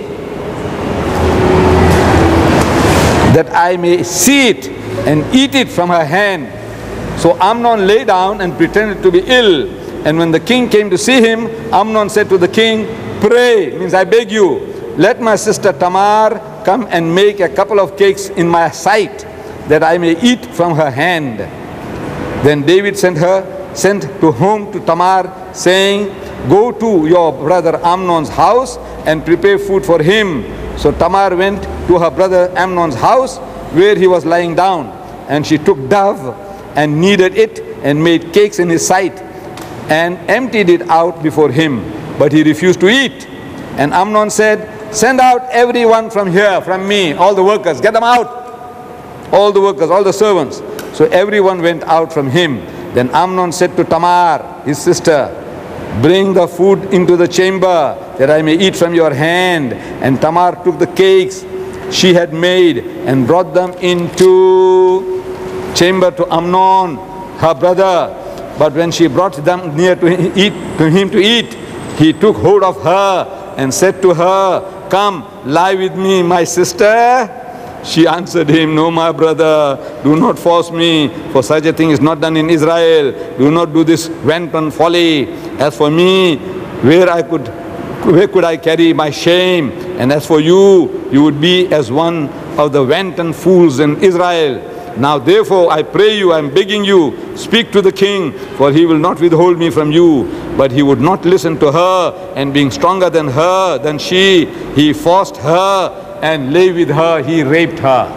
that I may see it and eat it from her hand. So Amnon lay down and pretended to be ill. And when the king came to see him, Amnon said to the king, pray, means I beg you, let my sister Tamar come and make a couple of cakes in my sight, that I may eat from her hand. Then David sent her, sent to home to Tamar, saying, go to your brother Amnon's house and prepare food for him. So Tamar went to her brother Amnon's house, where he was lying down, and she took dove and kneaded it and made cakes in his sight and emptied it out before him, but he refused to eat. And Amnon said, send out everyone from here, from me, all the workers, get them out, all the workers, all the servants. So everyone went out from him. Then Amnon said to Tamar, his sister, bring the food into the chamber, that I may eat from your hand. And Tamar took the cakes she had made and brought them into chamber to Amnon, her brother. But when she brought them near to eat, to him to eat, he took hold of her and said to her, come, lie with me, my sister. She answered him, no, my brother, do not force me, for such a thing is not done in Israel. Do not do this wanton folly. As for me, where I could, where could I carry my shame? And as for you, you would be as one of the wanton fools in Israel. Now therefore I pray you, I am begging you, speak to the king, for he will not withhold me from you. But he would not listen to her, and being stronger than her, than she, he forced her and lay with her, he raped her.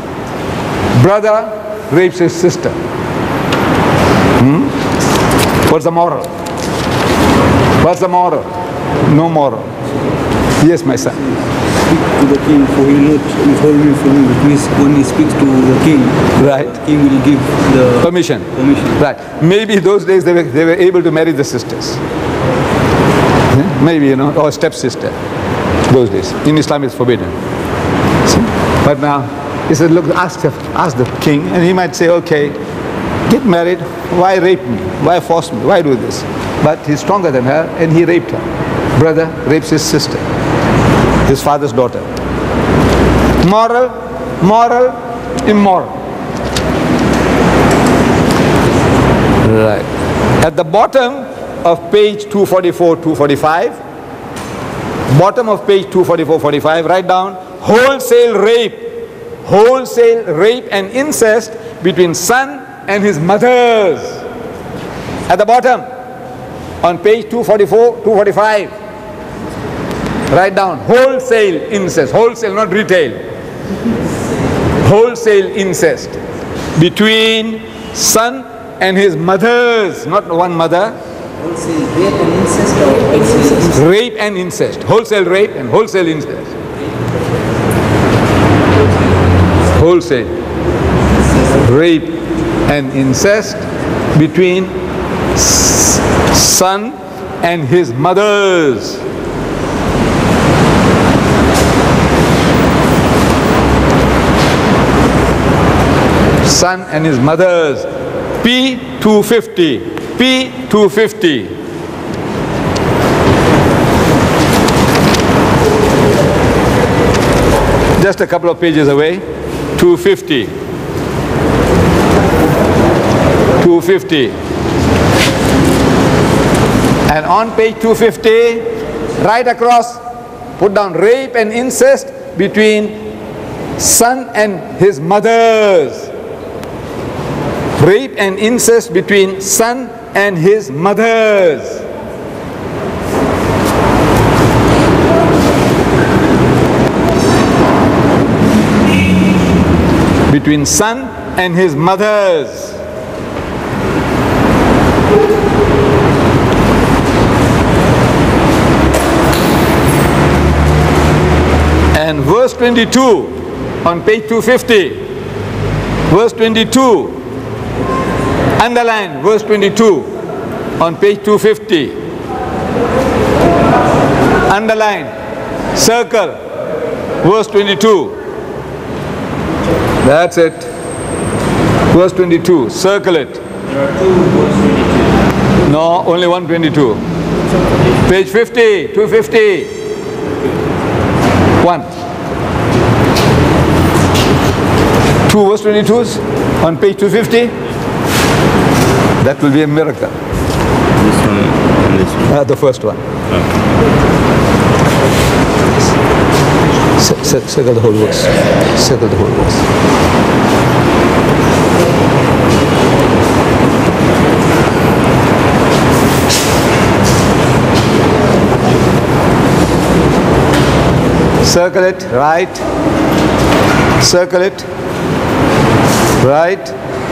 Brother rapes his sister. Hmm? What's the moral? What's the moral? No moral. Yes, my son. To the king, for he will not withhold me from you. It means when he speaks to the king, right, the king will give the permission. permission. Right. Maybe those days they were, they were able to marry the sisters. Yeah? Maybe, you know, or stepsister. Those days. In Islam it's forbidden. See? But now, he said, look, ask the, ask the king, and he might say, okay, get married. Why rape me? Why force me? Why do this? But he's stronger than her, and he raped her. Brother rapes his sister, his father's daughter. Moral, moral, immoral. Right. At the bottom of page two forty-four, two forty-five, bottom of page two forty-four, forty-five, write down wholesale rape, wholesale rape and incest between son and his mothers. At the bottom, on page two forty-four, two forty-five, write down wholesale incest, wholesale, not retail, wholesale incest between son and his mothers, not one mother. Wholesale rape and incest or wholesale incest? Rape and incest, wholesale rape and wholesale incest. Wholesale rape and incest between son and his mothers. Son and his mothers. P two fifty. P two fifty. Just a couple of pages away. two fifty. two fifty. And on page two fifty, right across, put down rape and incest between son and his mothers. Rape and incest between son and his mothers. Between son and his mothers. And verse twenty-two on page two fifty, verse twenty-two, Underline verse twenty-two on page two fifty. Underline, circle verse twenty-two. That's it. Verse twenty-two. Circle it. There are two verse twenty-two. No, only one twenty-two. Page fifty, two fifty. One. Two verse twenty-twos on page two fifty. That will be a miracle. This one and this one. Uh, the first one. C- c- circle the whole verse. Circle the whole verse. Circle it, right. Circle it, right.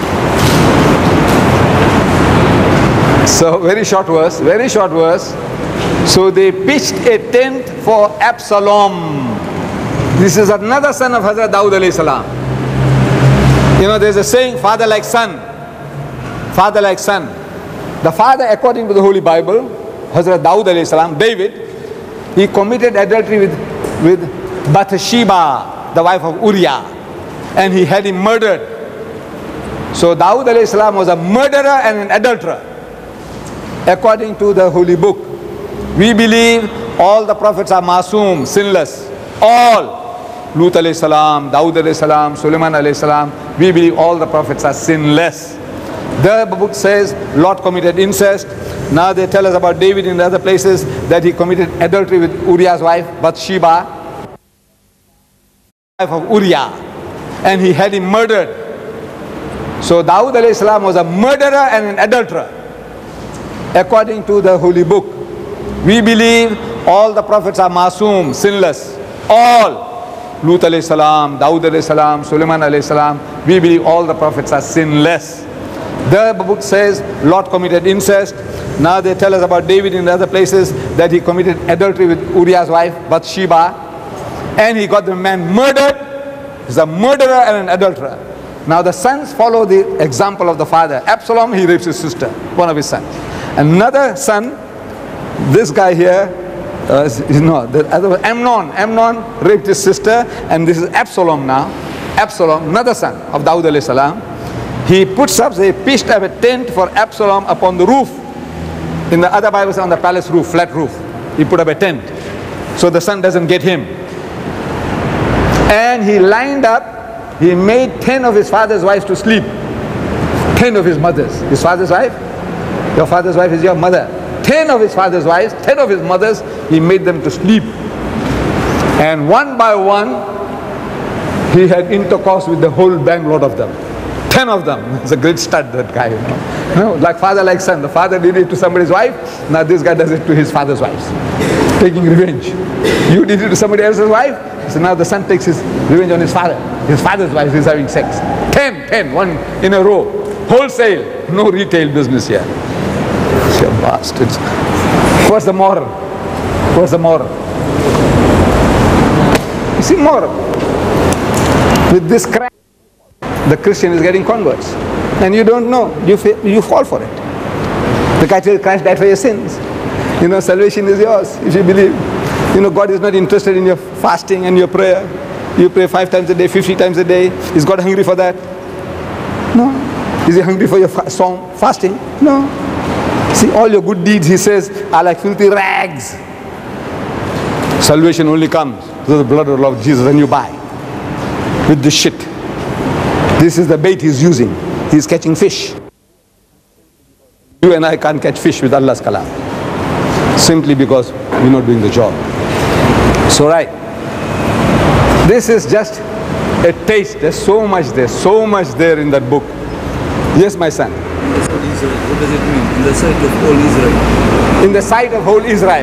So very short verse, very short verse. So they pitched a tent for Absalom. This is another son of Hazrat Dawood alayhi salam. You know, there's a saying, father like son. Father like son. The father, according to the Holy Bible, Hazrat Dawood alayhi salam, David, he committed adultery with with Bathsheba, the wife of Uriah, and he had him murdered. So Dawood alayhi salam was a murderer and an adulterer, according to the Holy Book. We believe all the prophets are masoom, sinless. All. Lut alayhi salam, Dawood alayhi salam, Sulaiman alayhi salam. We believe all the prophets are sinless. The book says Lot committed incest. Now they tell us about David in other places that he committed adultery with Uriah's wife, Bathsheba, wife of Uriah, and he had him murdered. So Dawood alayhi salam was a murderer and an adulterer, according to the Holy Book. We believe all the prophets are masoom, sinless. All. Lut alayhi salam, Dawood alayhi salam, Sulaiman alayhi salam. We believe all the prophets are sinless. The book says Lot committed incest. Now they tell us about David in other places that he committed adultery with Uriah's wife, Bathsheba, and he got the man murdered. He's a murderer and an adulterer. Now the sons follow the example of the father. Absalom, he rapes his sister, one of his sons. Another son, this guy here, uh, is, is no, the other one, Amnon. Amnon raped his sister, and this is Absalom now. Absalom, another son of Dawood alayhi salam. He puts up, they pitched up a tent for Absalom upon the roof. In the other Bibles, on the palace roof, flat roof. He put up a tent, so the sun doesn't get him. And he lined up, he made ten of his father's wives to sleep. Ten of his mothers. His father's wife? Your father's wife is your mother. Ten of his father's wives, ten of his mothers, he made them to sleep. And one by one, he had intercourse with the whole Bangalore of them. Ten of them. It's a great stud, that guy, you know. You know, like father, like son. The father did it to somebody's wife. Now this guy does it to his father's wives, taking revenge. You did it to somebody else's wife. So now the son takes his revenge on his father. His father's wife is having sex. Ten, ten, one in a row. Wholesale. No retail business here. You bastards. What's the moral? What's the moral? You see, moral. With this crap, the Christian is getting converts, and you don't know, you you fall for it. The guy tells Christ died for your sins. You know, salvation is yours if you believe. You know, God is not interested in your fasting and your prayer. You pray five times a day, fifty times a day. Is God hungry for that? No. Is he hungry for your fa song, fasting? No. See, all your good deeds, he says, are like filthy rags. Salvation only comes through the blood of the Lord Jesus, and you buy with this shit. This is the bait he's using. He's catching fish. You and I can't catch fish with Allah's kalam, simply because we're not doing the job. So right, this is just a taste. There's so much there, so much there in that book. Yes, my son. What does it mean? In the sight of all Israel. In the sight of whole Israel.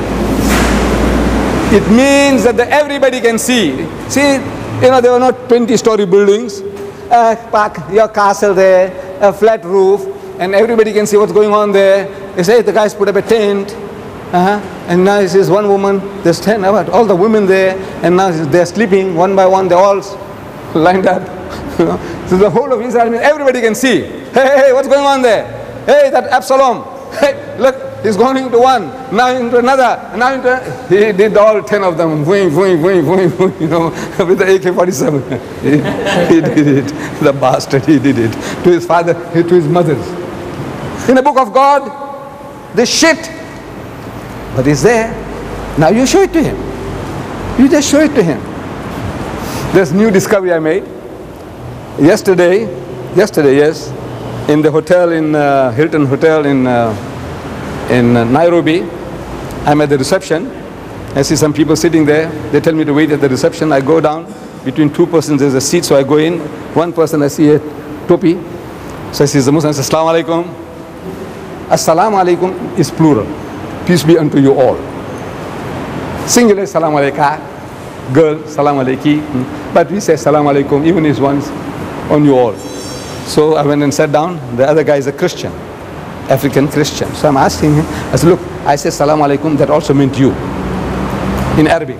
It means that the, everybody can see. See, you know, there were not twenty story buildings. Uh, park your castle there, a flat roof, and everybody can see what's going on there. They say the guys put up a tent, uh-huh, and now he says one woman, there's ten, all the women there, and now they're sleeping one by one, they're all lined up. So the whole of Israel, I mean, everybody can see. Hey, hey, what's going on there? Hey, that Absalom. Hey, look, he's going into one, now into another, now into... He did all ten of them, voing, voing, voing, voing, voing, you know, with the A K forty-seven. he, he did it. The bastard, he did it. To his father, to his mothers. In the book of God, this shit. But it's there. Now you show it to him. You just show it to him. There's new discovery I made. Yesterday, yesterday, yes, in the hotel in uh, Hilton Hotel in uh, in uh, Nairobi, I'm at the reception. I see some people sitting there. They tell me to wait at the reception. I go down. Between two persons there's a seat, so I go in. One person I see a topi. So I see the Muslim. I say, Assalamu alaikum. Assalamu alaikum is plural. Peace be unto you all. Singular, Assalamu alaikum. Girl, Assalamu alaikum. But we say Assalamu alaikum even is once on you all. So I went and sat down. The other guy is a Christian, African Christian. So I'm asking him, I said, look, I said Assalamu alaikum, that also meant you, in Arabic.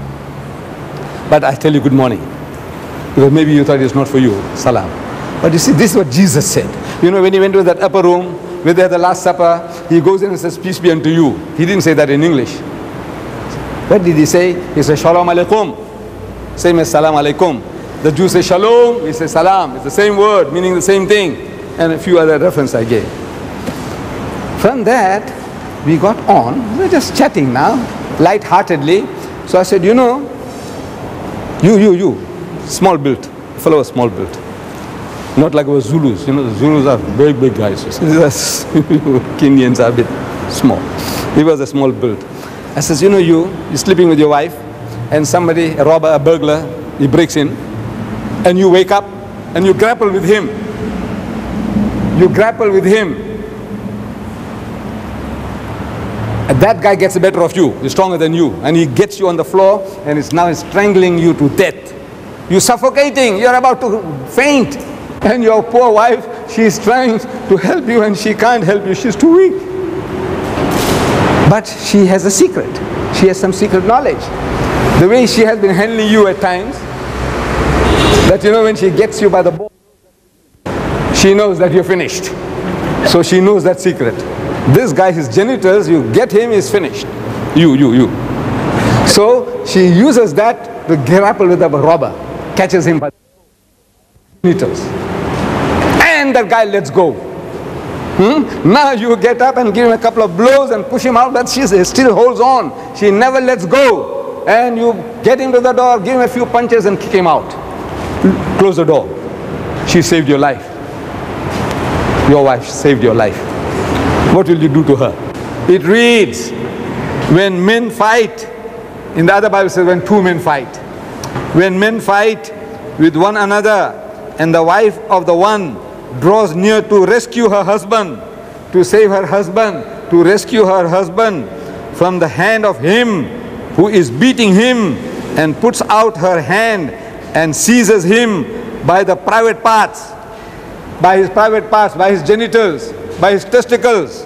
But I tell you good morning, because maybe you thought it's not for you, salam. But you see, this is what Jesus said. You know, when he went to that upper room, where they had the Last Supper, he goes in and says, peace be unto you. He didn't say that in English. What did he say? He said, shalom alaikum. Same as salam alaikum. The Jews say shalom, we say salam. It's the same word, meaning the same thing. And a few other references I gave. From that, we got on. We're just chatting now, light-heartedly. So I said, you know, you, you, you, small built, fellow was small built. Not like our Zulus. You know, the Zulus are very big guys. Kenyans are a bit small. He was a small build. I says, you know, you, you're sleeping with your wife, and somebody, a robber, a burglar, he breaks in, and you wake up, and you grapple with him. You grapple with him. And that guy gets the better of you. He's stronger than you. And he gets you on the floor, and is now strangling you to death. You're suffocating. You're about to faint. And your poor wife, she's trying to help you, and she can't help you. She's too weak. But she has a secret. She has some secret knowledge. The way she has been handling you at times, that you know, when she gets you by the ball, she knows that you're finished. So she knows that secret. This guy, his genitals, you get him, he's finished. You, you, you. So she uses that to grapple with the robber, catches him by the genitals. And that guy lets go. Hmm? Now you get up and give him a couple of blows and push him out, but she still holds on. She never lets go. And you get him to the door, give him a few punches and kick him out. Close the door. She saved your life. Your wife saved your life. What will you do to her? It reads, when men fight, in the other Bible says when two men fight. When men fight with one another, and the wife of the one draws near to rescue her husband, to save her husband, to rescue her husband from the hand of him who is beating him, and puts out her hand and seizes him by the private parts, by his private parts, by his genitals, by his testicles,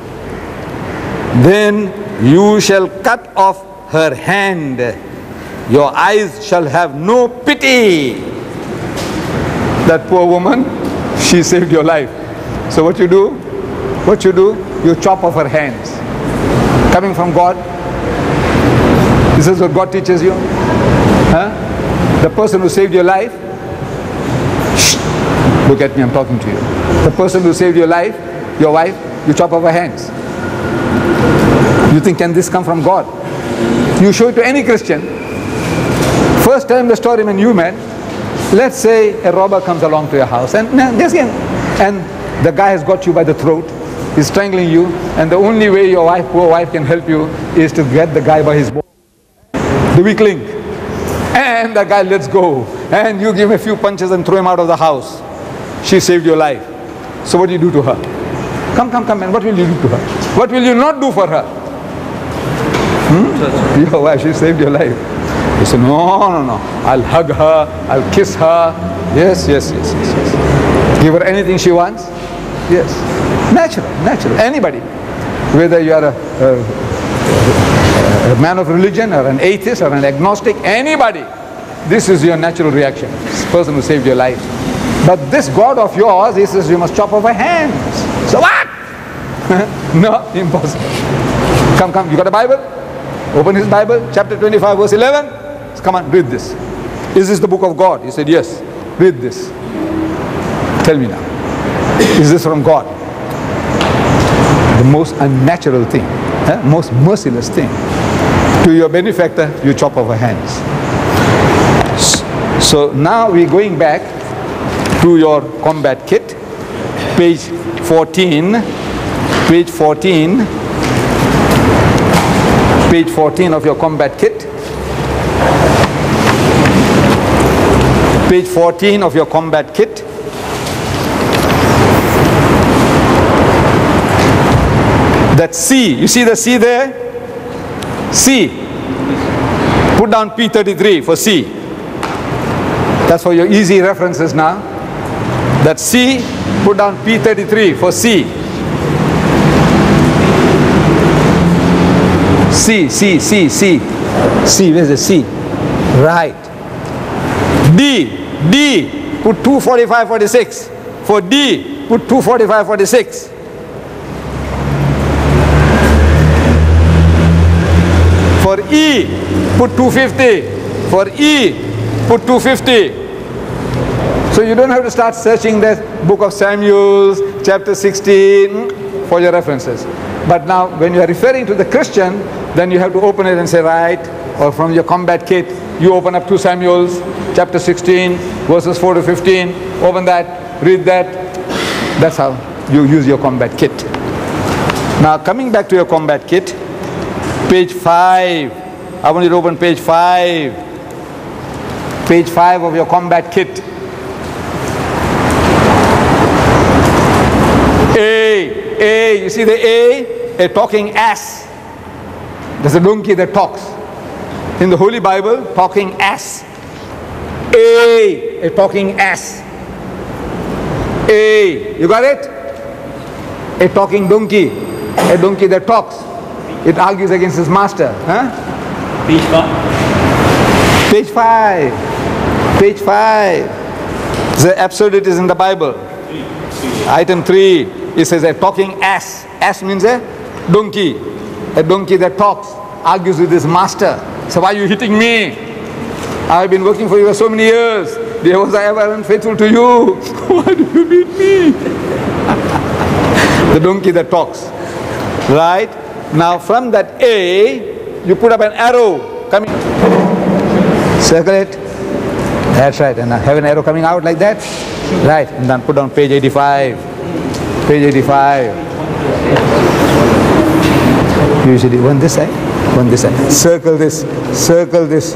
then you shall cut off her hand. Your eyes shall have no pity. That poor woman, she saved your life. So what you do? What you do? You chop off her hands. Coming from God. This is what God teaches you. Huh? The person who saved your life. Shh. Look at me, I'm talking to you. The person who saved your life, your wife, you chop off her hands. You think, can this come from God? You show it to any Christian. First time the story when you met, let's say a robber comes along to your house, and just again, and the guy has got you by the throat, he's strangling you, and the only way your wife, poor wife, can help you is to get the guy by his ball, the weak link, and the guy lets go, and you give him a few punches and throw him out of the house. She saved your life. So what do you do to her? Come, come, come, and what will you do to her? What will you not do for her? Hmm? Your wife, she saved your life. You say, no, no, no, I'll hug her, I'll kiss her. Yes, yes, yes, yes, yes. Give her anything she wants. Yes. Natural, natural. Anybody. Whether you are a, a, a man of religion or an atheist or an agnostic, anybody. This is your natural reaction. This person who saved your life. But this God of yours, he says you must chop off her hands. So what? No, impossible. Come, come, you got a Bible? Open his Bible, chapter twenty-five, verse eleven. Come on, read this. Is this the book of God? He said, yes. Read this. Tell me now. Is this from God? The most unnatural thing, eh? Most merciless thing. To your benefactor, you chop off her hands. So now we're going back to your combat kit, page fourteen, page fourteen, page fourteen of your combat kit, page fourteen of your combat kit. That C, you see the C there? C. Put down P thirty-three for C. That's for your easy references now. That C, put down P thirty-three for C. C, C, C, C. C, where's the C? Right. D, D, put two forty-five forty-six. For D, put two forty-five forty-six. For E, put two fifty. For E, put two fifty. So you don't have to start searching the book of Samuel, chapter sixteen, for your references. But now, when you are referring to the Christian, then you have to open it and say, right, or from your combat kit, you open up two Samuel, chapter sixteen, verses four to fifteen, open that, read that. That's how you use your combat kit. Now, coming back to your combat kit, page five. I want you to open page five. Page five of your combat kit. A, A, you see the A? A talking ass. There's a donkey that talks. In the Holy Bible, talking ass. A, a talking ass. A, you got it? A talking donkey. A donkey that talks. It argues against his master. Huh? Page five. Page five. Page five. The absurdities in the Bible. Item three. It says a talking ass. Ass means a donkey. A donkey that talks, argues with his master. So why are you hitting me? I've been working for you for so many years. Was I ever unfaithful to you? Why do you beat me? The donkey that talks. Right? Now from that A, you put up an arrow coming. Circle it. That's right. And have an arrow coming out like that. Right. And then put down page eighty-five. Page eighty-five. Usually one this side, one this side. Circle this. Circle this.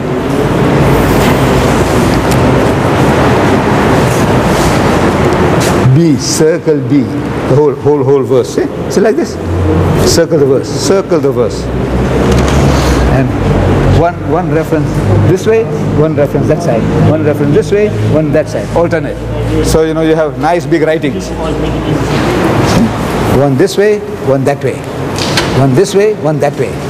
B, circle B, the whole, whole, whole verse. See? See like this? Circle the verse, circle the verse. And one, one reference this way, one reference that side. One reference this way, one that side. Alternate. So, you know, you have nice big writings. One this way, one that way. One this way, one that way.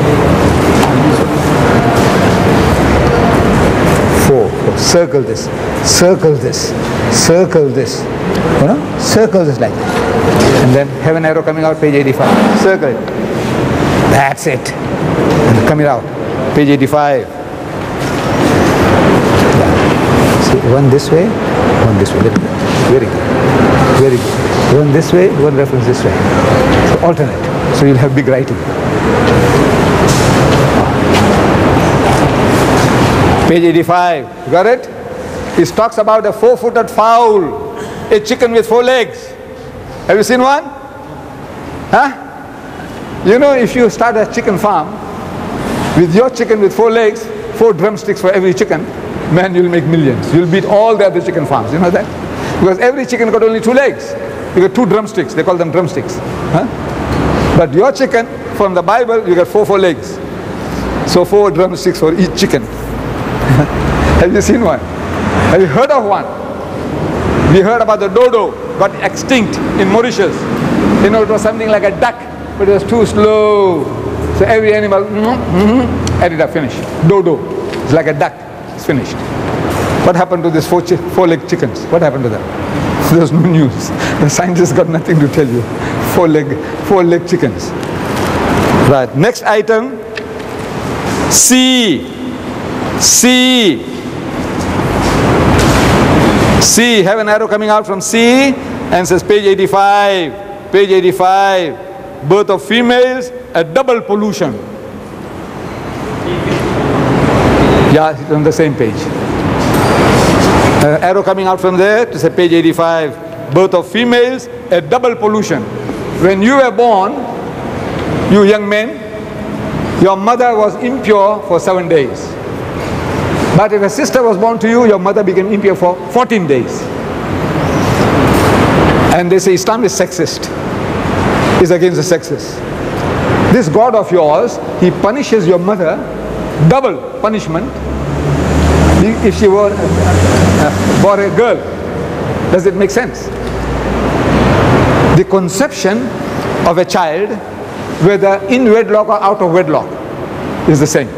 Four, four. Circle this, circle this, circle this. You know, circle this like that. And then have an arrow coming out, page eighty-five. Circle it. That's it. And coming out, page eighty-five. Yeah. See, one this way, one this way. Very good. Very good. Very good. One this way, one reference this way. So alternate. So you'll have big writing. Page eighty-five. You got it? It talks about a four-footed fowl. A chicken with four legs. Have you seen one? Huh? You know, if you start a chicken farm with your chicken with four legs, four drumsticks for every chicken, man, you'll make millions. You'll beat all the other chicken farms. You know that? Because every chicken got only two legs. You got two drumsticks. They call them drumsticks. Huh? But your chicken, from the Bible, you got four, four legs. So four drumsticks for each chicken. Have you seen one? Have you heard of one? We heard about the dodo, got extinct in Mauritius. You know, it was something like a duck, but it was too slow. So every animal, mm-hmm, mm-hmm, ended up finished. Dodo, it's like a duck, it's finished. What happened to these four, chi four-legged chickens? What happened to them? There's no news. The scientists got nothing to tell you. Four-leg, four-legged chickens. Right. Next item. C. C. C. Have an arrow coming out from C and says page eighty-five. Page eighty-five. Birth of females, a double pollution. Yeah, it's on the same page. Uh, arrow coming out from there to say page eighty-five. Birth of females, a double pollution. When you were born, you young men, your mother was impure for seven days. But if a sister was born to you, your mother became impure for fourteen days. And they say Islam is sexist. It's against the sexist. This God of yours, he punishes your mother, double punishment, if she were uh, bore a girl. Does it make sense? The conception of a child, whether in wedlock or out of wedlock, is the same.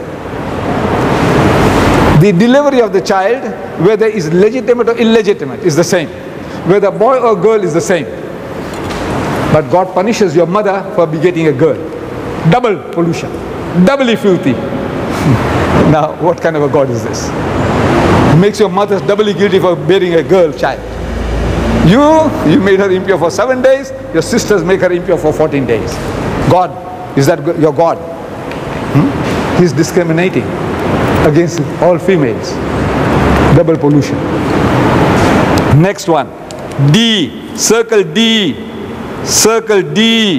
The delivery of the child, whether is legitimate or illegitimate, is the same. Whether boy or girl is the same. But God punishes your mother for begetting a girl. Double pollution, doubly filthy. Now, what kind of a God is this? It makes your mother doubly guilty for bearing a girl child. You, you made her impure for seven days, your sisters make her impure for fourteen days. God, is that your God? Hmm? He's discriminating against all females. Double pollution. Next one. D. Circle D. Circle D.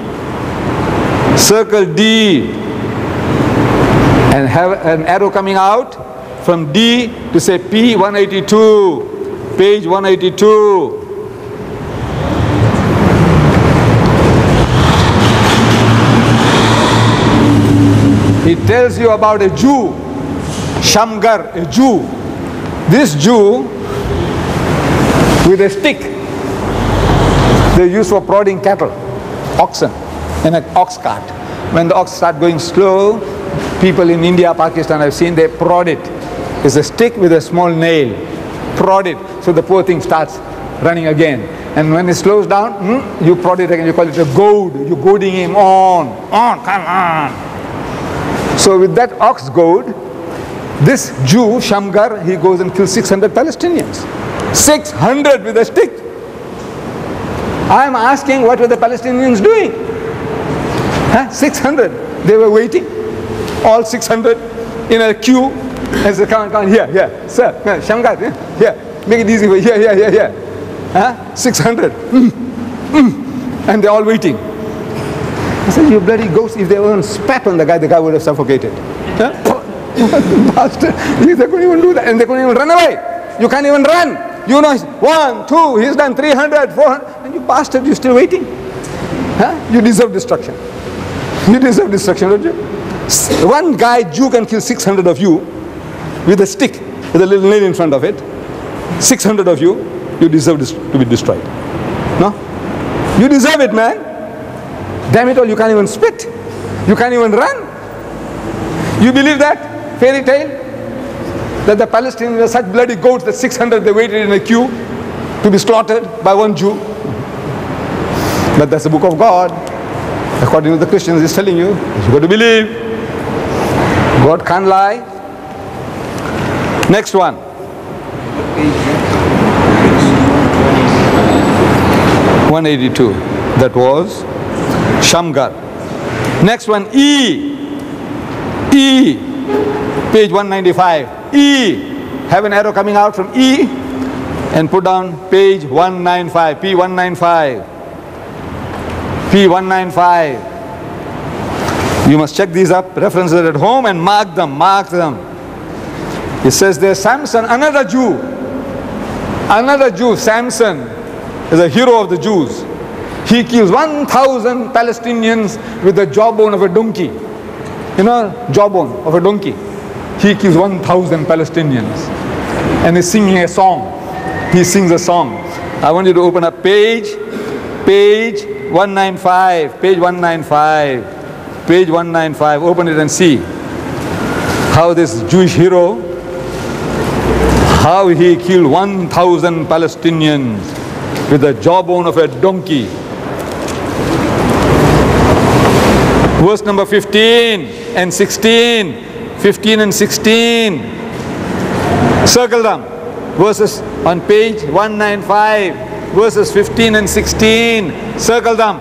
Circle D. And have an arrow coming out from D to say P one eighty-two. Page one eighty-two. It tells you about a Jew, Shamgar, a Jew. This Jew with a stick, they use for prodding cattle, oxen, in an ox cart. When the ox start going slow, people in India, Pakistan, I've seen, they prod it. It's a stick with a small nail. Prod it, so the poor thing starts running again. And when it slows down, hmm, you prod it again, you call it a goad. You're goading him on, on, come on. So with that ox goad, this Jew, Shamgar, he goes and kills six hundred Palestinians. six hundred with a stick. I am asking, what were the Palestinians doing? Huh? six hundred. They were waiting. All six hundred in a queue. As they come, come here, here, sir, here, Shamgar, here, here, make it easy for you, here, here, here, here. Huh? six hundred. Mm, mm. And they're all waiting. I said, you bloody ghost, if they weren't spat on the guy, the guy would have suffocated. Huh? Bastard. They couldn't even do that, and they couldn't even run away. You can't even run. You know, one, two, he's done three hundred, four hundred, and you bastard, you're still waiting. Huh? You deserve destruction. You deserve destruction, don't you? One guy, Jew, can kill six hundred of you with a stick, with a little nail in front of it. six hundred of you, you deserve to be destroyed. No? You deserve it, man. Damn it all, you can't even spit. You can't even run. You believe that fairy tale? That the Palestinians were such bloody goats that six hundred they waited in a queue to be slaughtered by one Jew. But that's the book of God. According to the Christians, he's telling you, you've got to believe. God can't lie. Next one. one eighty-two. That was Shamgar. Next one, E. E. Page one ninety-five. E. Have an arrow coming out from E and put down page one ninety-five. P one ninety-five. P one ninety-five. You must check these up, references at home, and mark them, mark them. It says there, Samson, another Jew, another Jew, Samson, is a hero of the Jews. He kills one thousand Palestinians with the jawbone of a donkey. You know, jawbone of a donkey. He kills one thousand Palestinians. And he's singing a song. He sings a song. I want you to open up page, page one ninety-five, page one ninety-five, page one ninety-five. Open it and see how this Jewish hero, how he killed one thousand Palestinians with the jawbone of a donkey. Verse number fifteen and sixteen. fifteen and sixteen. Circle them. Verses on page one ninety-five. Verses fifteen and sixteen. Circle them.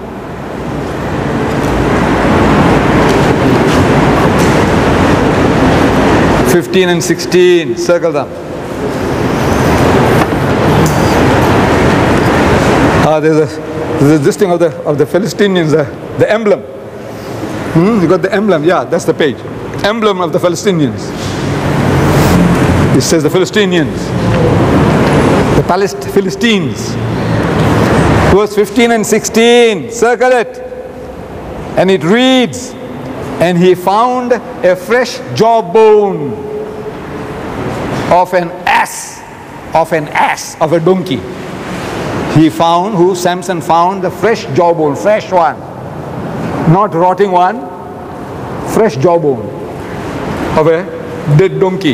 fifteen and sixteen. Circle them. Ah, there's a there's this thing of the of the Palestinians, uh, the emblem. Hmm? You got the emblem? Yeah, that's the page. Emblem of the Palestinians. It says the Palestinians, the Palest Philistines. Verse fifteen and sixteen. Circle it. And it reads, and he found a fresh jawbone of an ass, of an ass, of a donkey. He found, who? Samson found the fresh jawbone, fresh one, not rotting one, fresh jawbone of a dead donkey,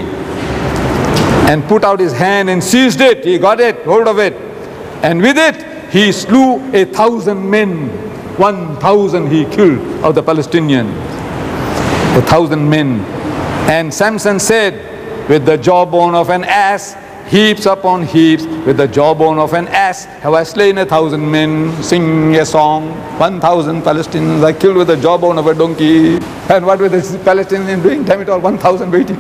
and put out his hand and seized it. He got it, hold of it, and with it he slew a thousand men. One thousand he killed of the Palestinians, a thousand men. And Samson said, with the jawbone of an ass, heaps upon heaps, with the jawbone of an ass have I slain a thousand men. Sing a song. One thousand Palestinians I killed with the jawbone of a donkey. And what were the Palestinians doing? Damn it all, one thousand waiting.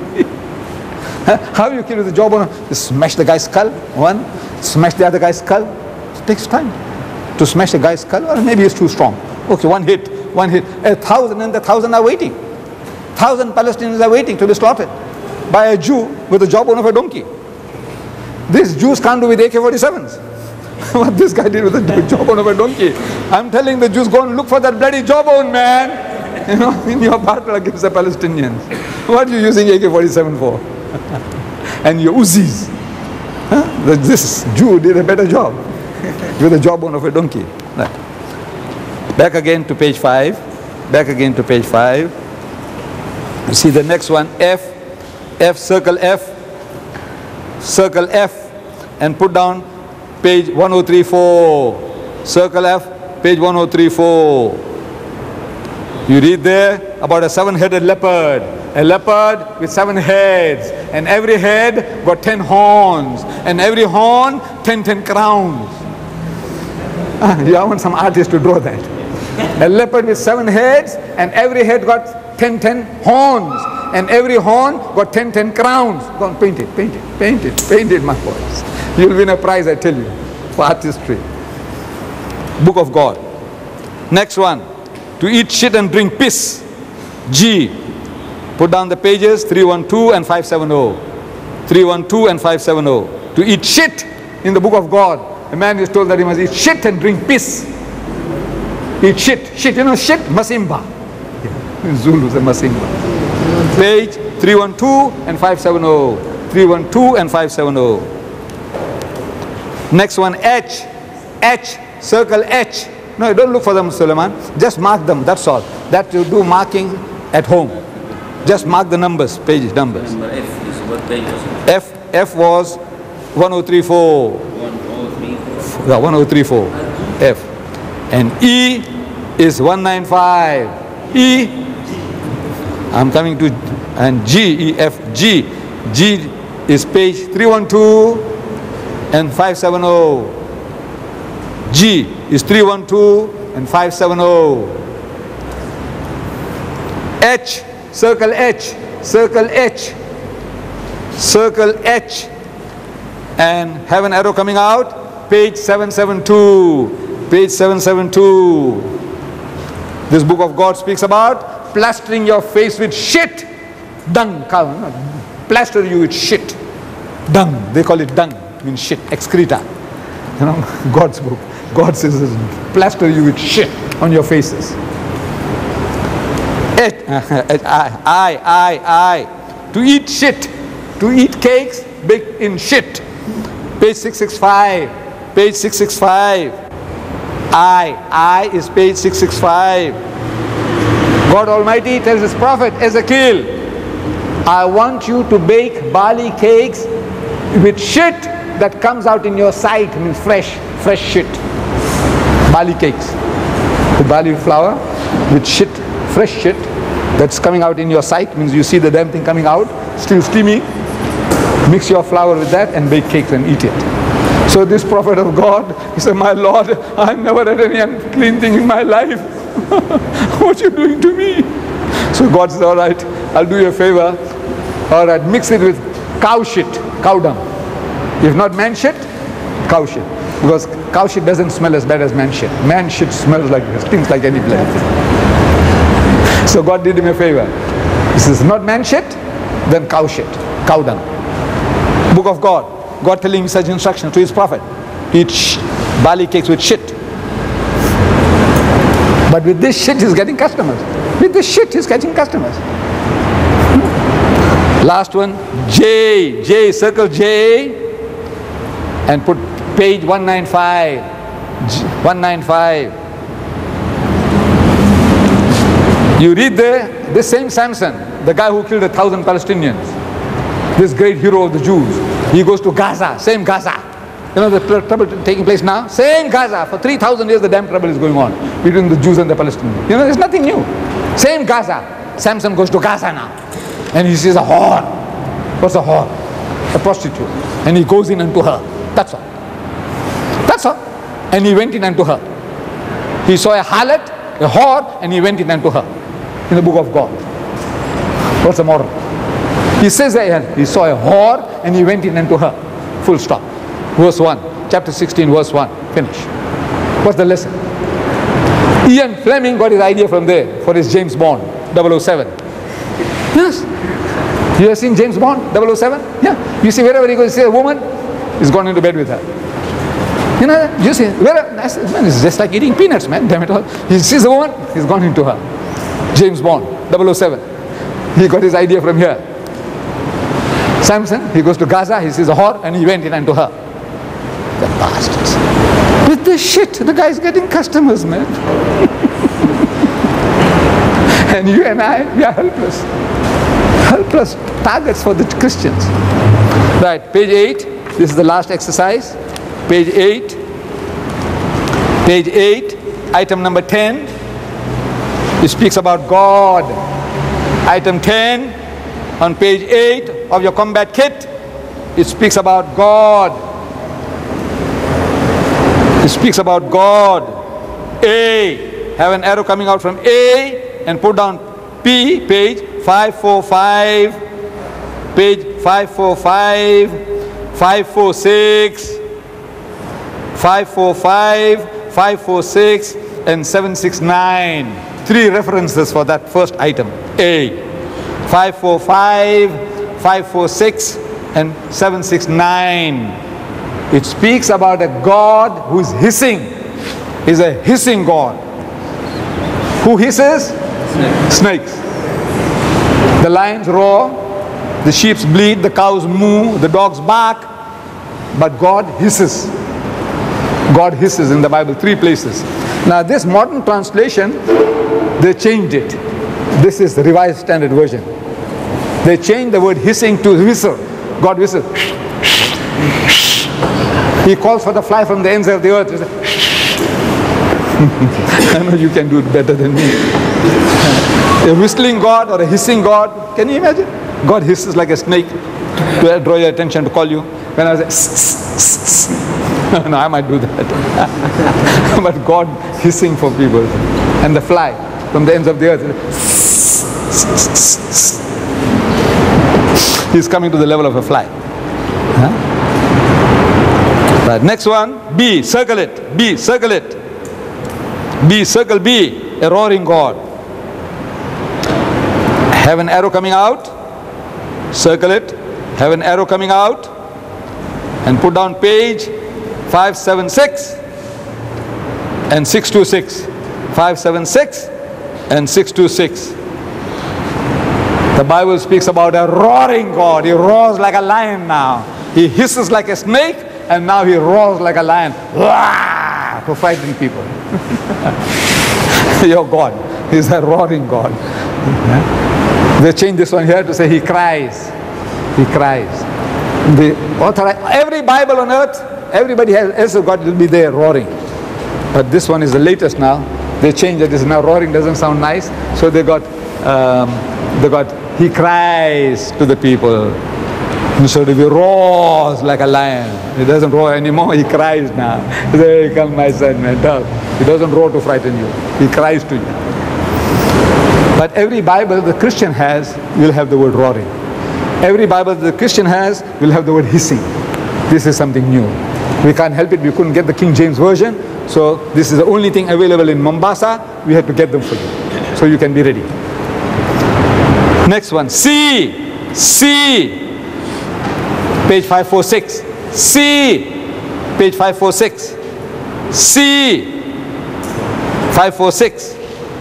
How you kill with the jawbone? You smash the guy's skull, one. Smash the other guy's skull. It takes time to smash the guy's skull, or maybe it's too strong. Okay, one hit, one hit. A thousand, and the thousand are waiting. Thousand Palestinians are waiting to be slaughtered by a Jew with the jawbone of a donkey. These Jews can't do with A K forty-sevens. What this guy did with the jawbone of a donkey. I'm telling the Jews, go and look for that bloody jawbone, man. You know, in your battle against the Palestinians. What are you using A K forty-seven for? And your Uzis. Huh? This Jew did a better job with the jawbone of a donkey. Right. Back again to page five. Back again to page five. You see the next one, F. F, circle F. Circle F and put down page one oh three four. Circle F, page one oh three four. You read there about a seven-headed leopard. A leopard with seven heads, and every head got ten horns, and every horn ten ten crowns. Ah, yeah, I want some artist to draw that. A leopard with seven heads, and every head got ten ten horns, and every horn got ten ten crowns. Go on, paint it, paint it, paint it, paint it, my boys. You'll win a prize, I tell you, for artistry. Book of God. Next one. To eat shit and drink piss. G. Put down the pages three one two and five seventy. three one two and five seventy. To eat shit in the book of God. A man is told that he must eat shit and drink piss. Eat shit. Shit, you know shit? Masimba. In Zulu, the Masimba. Page three one two and five seventy. three one two and five seventy. Next one, H. H. Circle H. No, don't look for them, Suleiman. Just mark them, that's all. That you do marking at home. Just mark the numbers, page numbers. Number F is what page was it? F, F was one oh three four. one oh three four. Yeah, one oh three four. F. And E is one ninety-five. E, I'm coming to, and G, E, F, G. G is page three one two and five seventy. G is three one two and five seventy. H, circle H, circle H, circle H, and have an arrow coming out, page seven seventy-two, page seven seventy-two. This book of God speaks about plastering your face with shit, dung, plaster you with shit, dung, they call it dung, means shit, excreta, you know, God's book. God says, plaster you with shit on your faces. It, I, I, I, I. To eat shit, to eat cakes baked in shit. Page six sixty-five, page six sixty-five. I, I is page six sixty-five. God Almighty tells his prophet Ezekiel, I want you to bake barley cakes with shit that comes out in your sight, means fresh, fresh shit. Barley cakes. The barley flour with shit, fresh shit that's coming out in your sight, means you see the damn thing coming out, still steamy. Mix your flour with that and bake cakes and eat it. So this prophet of God, he said, my Lord, I've never had any unclean thing in my life. What you doing to me? So God says, all right, I'll do you a favor. All right, mix it with cow shit, cow dung. If not man shit, cow shit. Because cow shit doesn't smell as bad as man shit. Man shit smells like, stinks like any place. So God did him a favor. This is not man shit, then cow shit, cow dung. Book of God. God telling such instructions to his prophet. Eat sh barley cakes with shit. But with this shit he's getting customers. With this shit he's getting customers. Hmm? Last one, J. J, circle J and put page one ninety-five. one ninety-five. You read there, this same Samson, the guy who killed a thousand Palestinians, this great hero of the Jews, he goes to Gaza, same Gaza. You know the trouble taking place now? Same Gaza. For three thousand years the damn trouble is going on between the Jews and the Palestinians. You know, there's nothing new. Same Gaza. Samson goes to Gaza now. And he sees a whore. What's a whore? A prostitute. And he goes in unto her. That's all. That's all. And he went in unto her. He saw a harlot, a whore, and he went in unto her. In the book of God. What's the moral? He says that he saw a whore and he went in unto her. Full stop. Verse one. Chapter sixteen, verse one. Finish. What's the lesson? Ian Fleming got his idea from there for his James Bond, double oh seven. Yes. You have seen James Bond, double oh seven? Yeah. You see wherever he goes, see a woman, he's gone into bed with her. You know, you see, where, that's, man, it's just like eating peanuts, man. Damn it all. He sees a woman, he's gone into her. James Bond, double oh seven. He got his idea from here. Samson, he goes to Gaza, he sees a whore, and he went in unto her. The bastards. With this shit, the guy's getting customers, man. And you and I, we are helpless. Helpless targets for the Christians. Right, page eight. This is the last exercise. Page eight. Page eight, item number ten. It speaks about God. Item ten, on page eight of your combat kit, it speaks about God. It speaks about God. A, have an arrow coming out from A and put down P, page five forty-five, page five forty-five, five forty-six, five forty-five, five forty-six, and seven sixty-nine. Three references for that first item, A. five forty-five, five forty-six, and seven sixty-nine. It speaks about a God who is hissing. Is a hissing God. Who hisses? Snakes. Snakes. The lions roar, the sheep bleat, the cows moo, the dogs bark, but God hisses. God hisses in the Bible, three places. Now this modern translation, they changed it. This is the Revised Standard Version. They changed the word hissing to whistle. God whistles. He calls for the fly from the ends of the earth. I know you can do it better than me. A whistling God or a hissing God. Can you imagine? God hisses like a snake to draw your attention, to call you. When I say, no, I might do that. But God hissing for people. And the fly from the ends of the earth. He's coming to the level of a fly. Huh? Right, next one, B, circle it. B, circle it. B, circle B, a roaring God. Have an arrow coming out, circle it, have an arrow coming out, and put down page five seventy-six and six twenty-six. five seventy-six and six twenty-six. The Bible speaks about a roaring God. He roars like a lion now. He hisses like a snake, and now he roars like a lion. Wah! To frighten people. Your God is a roaring God. They changed this one here to say he cries. He cries. The author, every Bible on earth, everybody has, else God will be there roaring. But this one is the latest now. They changed it. This now roaring doesn't sound nice. So they got, um, they got, he cries to the people. So he roars like a lion. He doesn't roar anymore. He cries now. There you come, my son, man. Dog. He doesn't roar to frighten you. He cries to you. But every Bible the Christian has will have the word roaring. Every Bible the Christian has will have the word hissing. This is something new. We can't help it. We couldn't get the King James Version. So this is the only thing available in Mombasa. We had to get them for you. So you can be ready. Next one. C. C. Page five forty-six. C. Page five forty-six. C. five forty-six.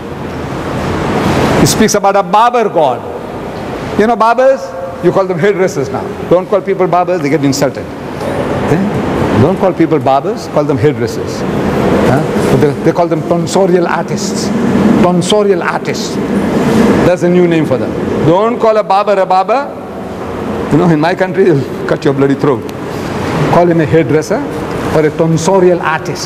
He speaks about a barber god. You know barbers? You call them hairdressers now. Don't call people barbers, they get insulted. Okay? Don't call people barbers, call them hairdressers. Huh? They, they call them tonsorial artists. Tonsorial artists. That's a new name for them. Don't call a barber a barber. You know, in my country, they'll cut your bloody throat. Call him a hairdresser or a tonsorial artist.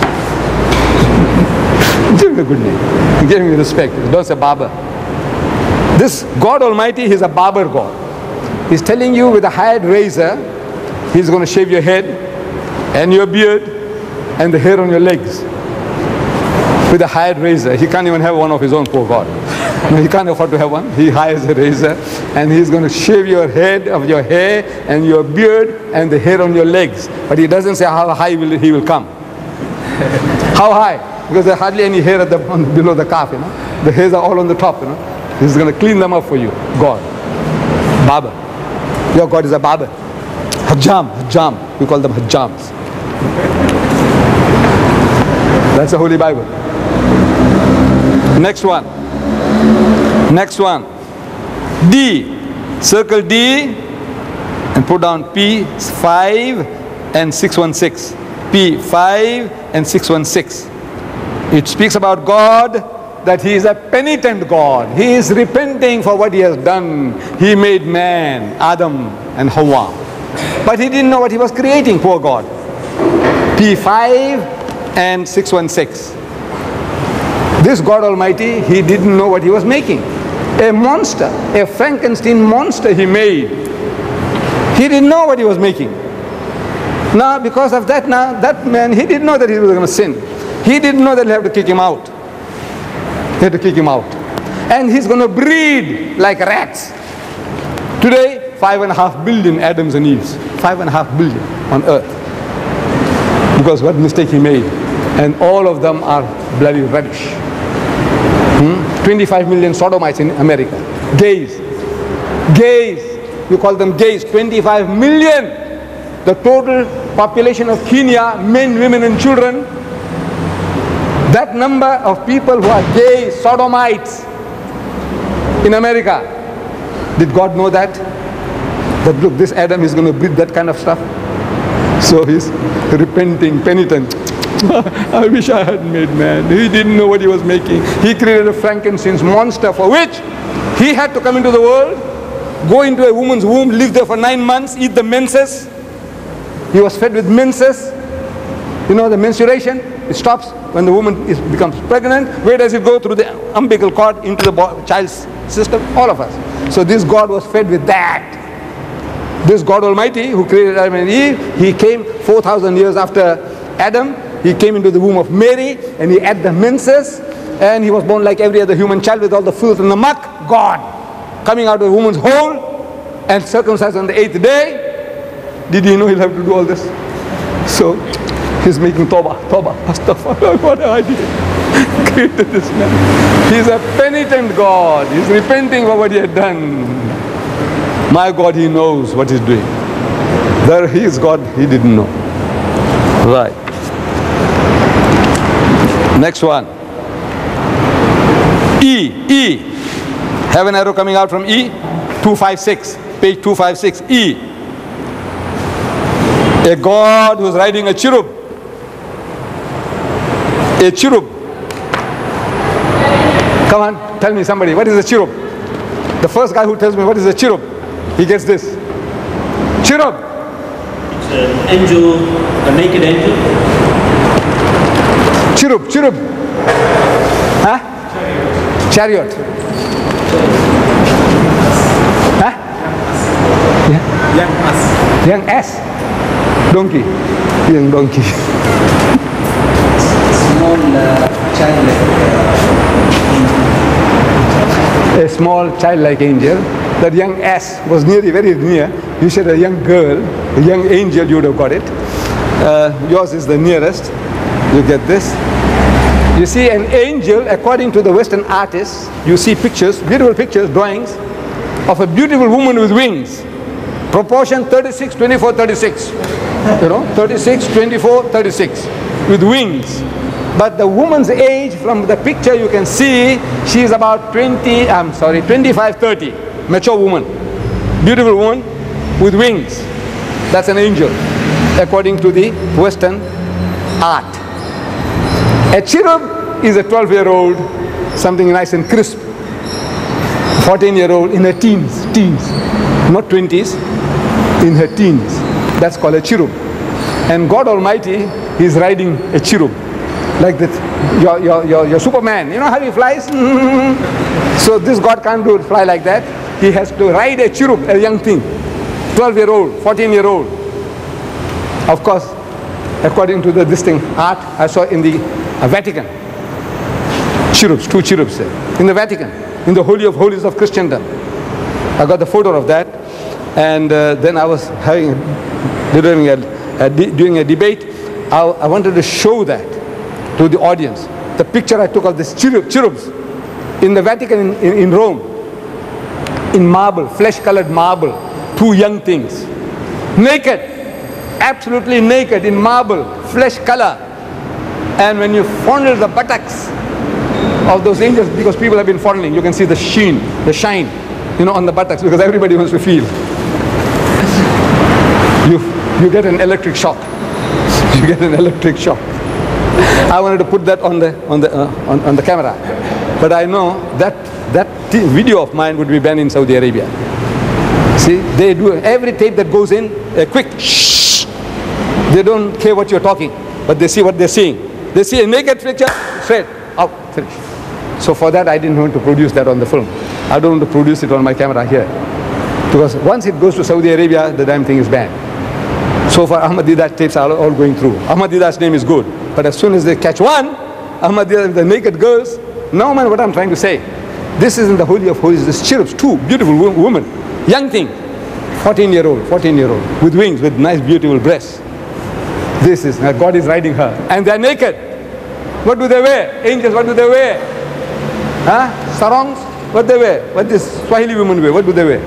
Give him a good name. Give him respect. Don't say barber. This God Almighty, He's a barber God. He's telling you with a hired razor, He's going to shave your head and your beard and the hair on your legs. With a hired razor. He can't even have one of his own, poor God. No, he can't afford to have one. He hires a razor and he's going to shave your head of your hair and your beard and the hair on your legs. But he doesn't say how high will he will come. How high? Because there's hardly any hair at the, on, below the calf, you know. The hairs are all on the top, you know. He's going to clean them up for you. God. Barber. Your God is a barber. Hajjam. Hajjam. We call them Hajjams. That's the Holy Bible. Next one. Next one. D. Circle D and put down P five and six one six. P five and six one six. It speaks about God, that He is a penitent God. He is repenting for what He has done. He made man, Adam and Hawa. But He didn't know what He was creating, poor God. P five and six one six. This God Almighty, He didn't know what He was making. A monster, a Frankenstein monster He made. He didn't know what He was making. Now, because of that, now, that man, he didn't know that he was going to sin. He didn't know that he had to kick him out. He had to kick him out. And he's going to breed like rats. Today, five and a half billion Adams and Eves. Five and a half billion on earth. Because what mistake he made. And all of them are bloody rubbish. Hmm? twenty-five million sodomites in America. Gays. Gays. You call them gays. twenty-five million. The total population of Kenya, men, women and children. That number of people who are gay, sodomites in America. Did God know that? That look, this Adam is going to breed that kind of stuff. So he's repenting, penitent. I wish I had made man. He didn't know what he was making. He created a Frankenstein's monster for which he had to come into the world, go into a woman's womb, live there for nine months, eat the menses. He was fed with menses. You know the menstruation, it stops when the woman is, becomes pregnant. Where does it go? Through the umbilical cord into the child's system? All of us. So this God was fed with that. This God Almighty who created Adam and Eve, He came four thousand years after Adam. He came into the womb of Mary and He had the menses and He was born like every other human child with all the filth and the muck. God coming out of a woman's hole and circumcised on the eighth day. Did He know He'll have to do all this? So He's making tawbah, tawbah, astaghfirullah, what I did. Created this man. He's a penitent God. He's repenting for what He had done. My God, He knows what He's doing. There He is God, He didn't know. Right. Next one. E. E. Have an arrow coming out from E. two fifty-six. Page two fifty-six. E. A God who's riding a cherub. A cherub. Come on, tell me somebody, what is a cherub? The first guy who tells me what is a cherub, he gets this. Cherub. It's an angel, a naked angel. Cherub, cherub. Huh? Chariot. Huh? Yeah. Young ass. Young ass. Donkey. Young donkey. Small uh, child. A small childlike angel. That young ass was nearly very near. You said a young girl, a young angel, you would have got it. Uh, yours is the nearest. You get this. You see an angel, according to the Western artists, you see pictures, beautiful pictures, drawings of a beautiful woman with wings. Proportion thirty-six, twenty-four, thirty-six. You know, thirty-six, twenty-four, thirty-six. With wings. But the woman's age, from the picture you can see, she is about twenty, I'm sorry, twenty-five, thirty. Mature woman. Beautiful woman with wings. That's an angel, according to the Western art. A cherub is a twelve-year-old, something nice and crisp. fourteen-year-old in her teens, teens, not twenties, in her teens. That's called a cherub. And God Almighty is riding a cherub, like that. Your, your, your, your Superman, you know how he flies? So this God can't do it, fly like that. He has to ride a cherub, a young thing, twelve-year-old, fourteen-year-old. Of course, according to the this thing, art, I saw in the uh, Vatican. Cherubs, two cherubs there, in the Vatican, in the Holy of Holies of Christendom. I got the photo of that, and uh, then I was having, doing a, a, doing a debate. I, I wanted to show that to the audience. The picture I took of this cherub, cherubs in the Vatican in, in, in Rome, in marble, flesh-colored marble, two young things, naked, absolutely naked in marble, flesh color. And when you fondle the buttocks of those angels, because people have been fondling, you can see the sheen, the shine, you know, on the buttocks, because everybody wants to feel. You, you get an electric shock. You get an electric shock. I wanted to put that on the on the uh, on, on the camera, but I know that that video of mine would be banned in Saudi Arabia. See, they do every tape that goes in a quick shh. They don't care what you're talking, but they see what they're seeing. They see a naked picture, straight out, finish. So for that, I didn't want to produce that on the film. I don't want to produce it on my camera here, because once it goes to Saudi Arabia, the damn thing is banned. So far, Ahmed Deedat tapes are all going through. Ahmed Deedat's name is good, but as soon as they catch one, Ahmed Deedat, the naked girls, no man, what I'm trying to say. This is in the Holy of Holies. This cherubs, two beautiful women, young thing, fourteen-year-old, fourteen-year-old, with wings, with nice, beautiful breasts. This is, uh, God is riding her, and they're naked. What do they wear? Angels, what do they wear? Huh? Sarongs? What they wear? What this Swahili women wear? What do they wear?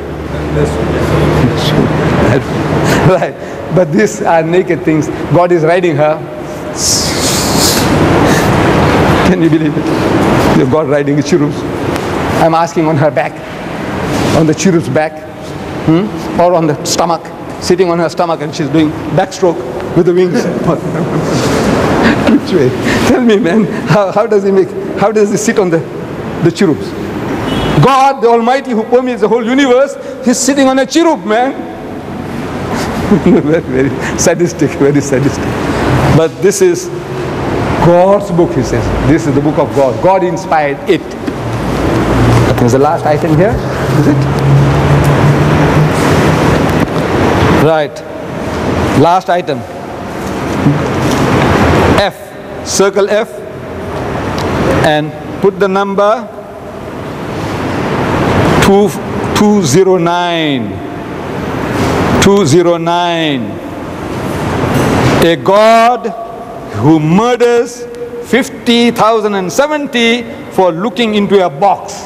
Right. But these are naked things. God is riding her. Can you believe it? You've God riding the cherubs. I'm asking on her back, on the cherub's back, hmm? or on the stomach, sitting on her stomach, and she's doing backstroke with the wings. Which way? Tell me, man, how, how does he make, how does he sit on the, the cherubs? God, the Almighty, who permeates the whole universe, he's sitting on a cherub, man. very, very sadistic, very sadistic. But this is God's book, he says. This is the book of God. God inspired it. I think it's the last item here, is it? Right. Last item. F. Circle F and put the number two, two zero nine. two zero nine. A God who murders fifty thousand seventy for looking into a box.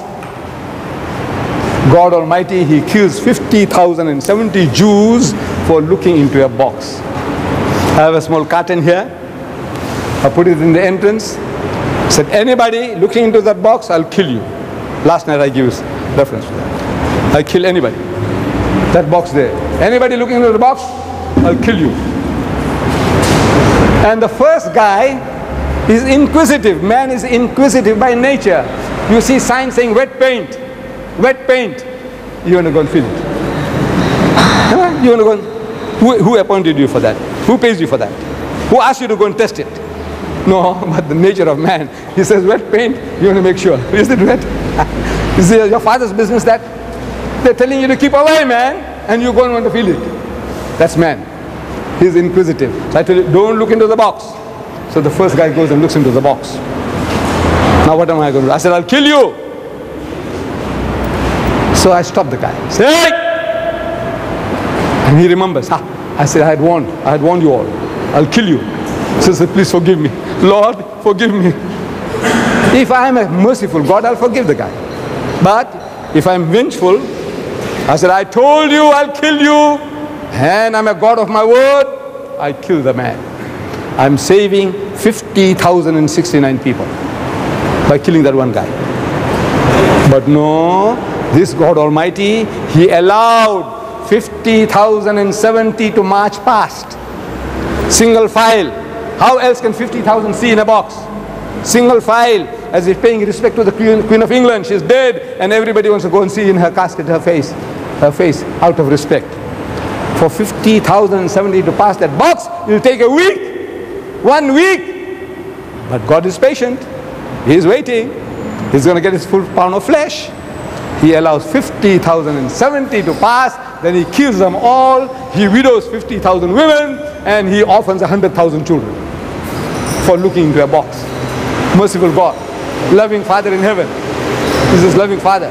God Almighty, he kills fifty thousand seventy Jews for looking into a box. I have a small curtain here. I put it in the entrance. Said, anybody looking into that box, I'll kill you. Last night I gave reference to that. I kill anybody. That box there. Anybody looking into the box, I'll kill you. And the first guy is inquisitive. Man is inquisitive by nature. You see signs saying wet paint, wet paint. You want to go and feel it. You want to go and Who, who appointed you for that? Who pays you for that? Who asked you to go and test it? No, but the nature of man. He says, wet paint, you want to make sure. Is it wet? Is it your father's business that? They're telling you to keep away, man, and you go and want to feel it. That's man. He's inquisitive. So I tell you, don't look into the box. So the first guy goes and looks into the box. Now what am I going to do? I said, I'll kill you. So I stopped the guy. Say, hey! And he remembers. Ah, I said, I had warned. I had warned you all. I'll kill you. So he said, please forgive me. Lord, forgive me. If I am a merciful God, I'll forgive the guy. But if I'm vengeful, I said, I told you I'll kill you. And I'm a God of my word. I kill the man. I'm saving fifty thousand sixty-nine people by killing that one guy. But no, this God Almighty, He allowed fifty thousand seventy to march past. Single file. How else can fifty thousand see in a box? Single file, as if paying respect to the Queen, Queen of England. She's dead, and everybody wants to go and see in her casket her face, her face, out of respect. For fifty thousand seventy to pass that box, it'll take a week, one week. But God is patient. He's waiting. He's going to get his full pound of flesh. He allows fifty thousand seventy to pass, then he kills them all. He widows fifty thousand women, and he orphans one hundred thousand children for looking into a box. Merciful God, loving Father in heaven. This is loving Father.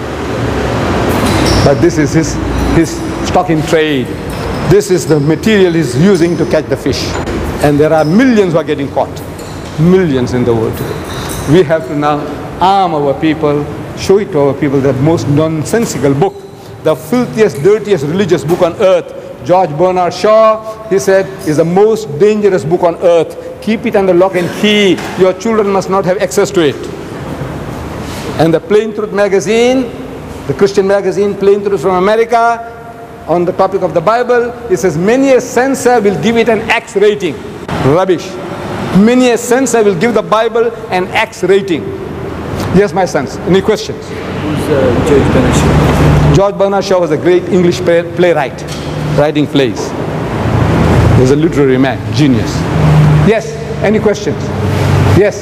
But this is his, his stock in trade. This is the material he's using to catch the fish. And there are millions who are getting caught. Millions in the world today. We have to now arm our people, show it to our people, the most nonsensical book, the filthiest, dirtiest religious book on earth. George Bernard Shaw, he said, is the most dangerous book on earth. Keep it under lock and key. Your children must not have access to it. And the Plain Truth magazine, the Christian magazine, Plain Truth from America, on the topic of the Bible, it says many a censor will give it an X rating. Rubbish. Many a censor will give the Bible an X rating. Yes, my sons. Any questions? Who's uh, George Bernard Shaw? George Bernard Shaw was a great English play, playwright, writing plays. He was a literary man, genius. Yes, any questions? Yes.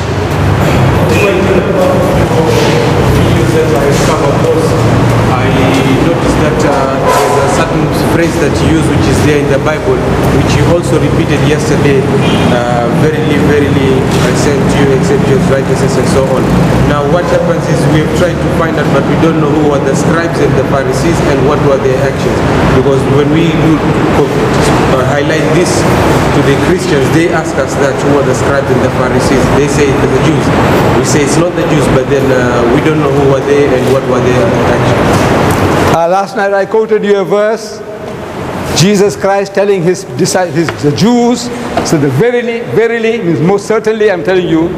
I noticed that uh, there's a certain phrase that you use which is there in the Bible, which you also repeated yesterday, uh, verily, verily, I said to you, except your righteousness and so on. Now what happens is we have tried to find out, but we don't know who were the scribes and the Pharisees and what were their actions. Because when we do uh, highlight this to the Christians, they ask us that who were the scribes and the Pharisees. They say it's the Jews. We say it's not the Jews, but then uh, we don't know who were they and what were their actions. Uh, last night I quoted you a verse, Jesus Christ telling his disciples, his, the Jews, so the verily, verily means most certainly, I'm telling you,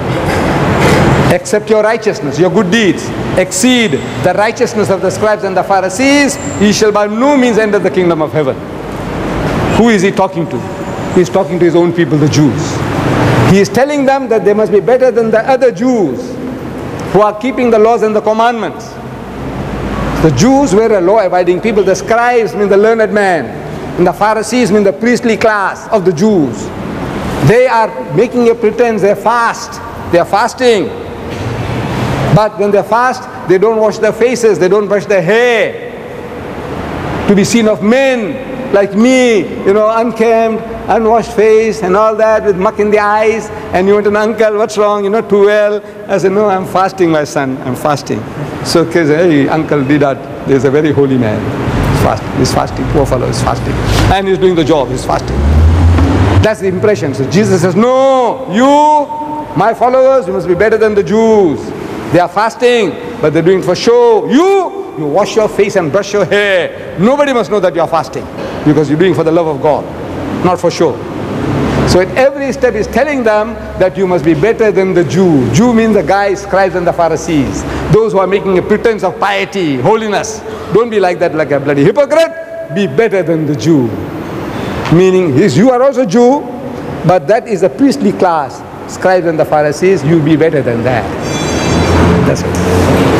except your righteousness, your good deeds, exceed the righteousness of the scribes and the Pharisees, ye shall by no means enter the kingdom of heaven. Who is he talking to? He is talking to his own people, the Jews. He is telling them that they must be better than the other Jews who are keeping the laws and the commandments. The Jews were a law-abiding people. The scribes mean the learned man, and the Pharisees mean the priestly class of the Jews. They are making a pretense, they fast, they are fasting. But when they fast, they don't wash their faces, they don't brush their hair. To be seen of men like me, you know, unkempt, unwashed face and all that with muck in the eyes, and you went to an uncle, what's wrong, you're not too well. I said, no, I'm fasting, my son, I'm fasting. So he said, hey, Uncle Deedat, there's a very holy man. He's fasting, he's fasting, poor fellow is fasting. And he's doing the job, he's fasting. That's the impression. So Jesus says, no, you, my followers, you must be better than the Jews. They are fasting, but they're doing it for show. You, you wash your face and brush your hair. Nobody must know that you are fasting, because you're doing it for the love of God, not for show. So at every step he's telling them that you must be better than the Jew. Jew means the guys, scribes and the Pharisees. Those who are making a pretense of piety, holiness. Don't be like that, like a bloody hypocrite. Be better than the Jew. Meaning, yes, you are also Jew, but that is a priestly class. Scribes and the Pharisees, you be better than that. That's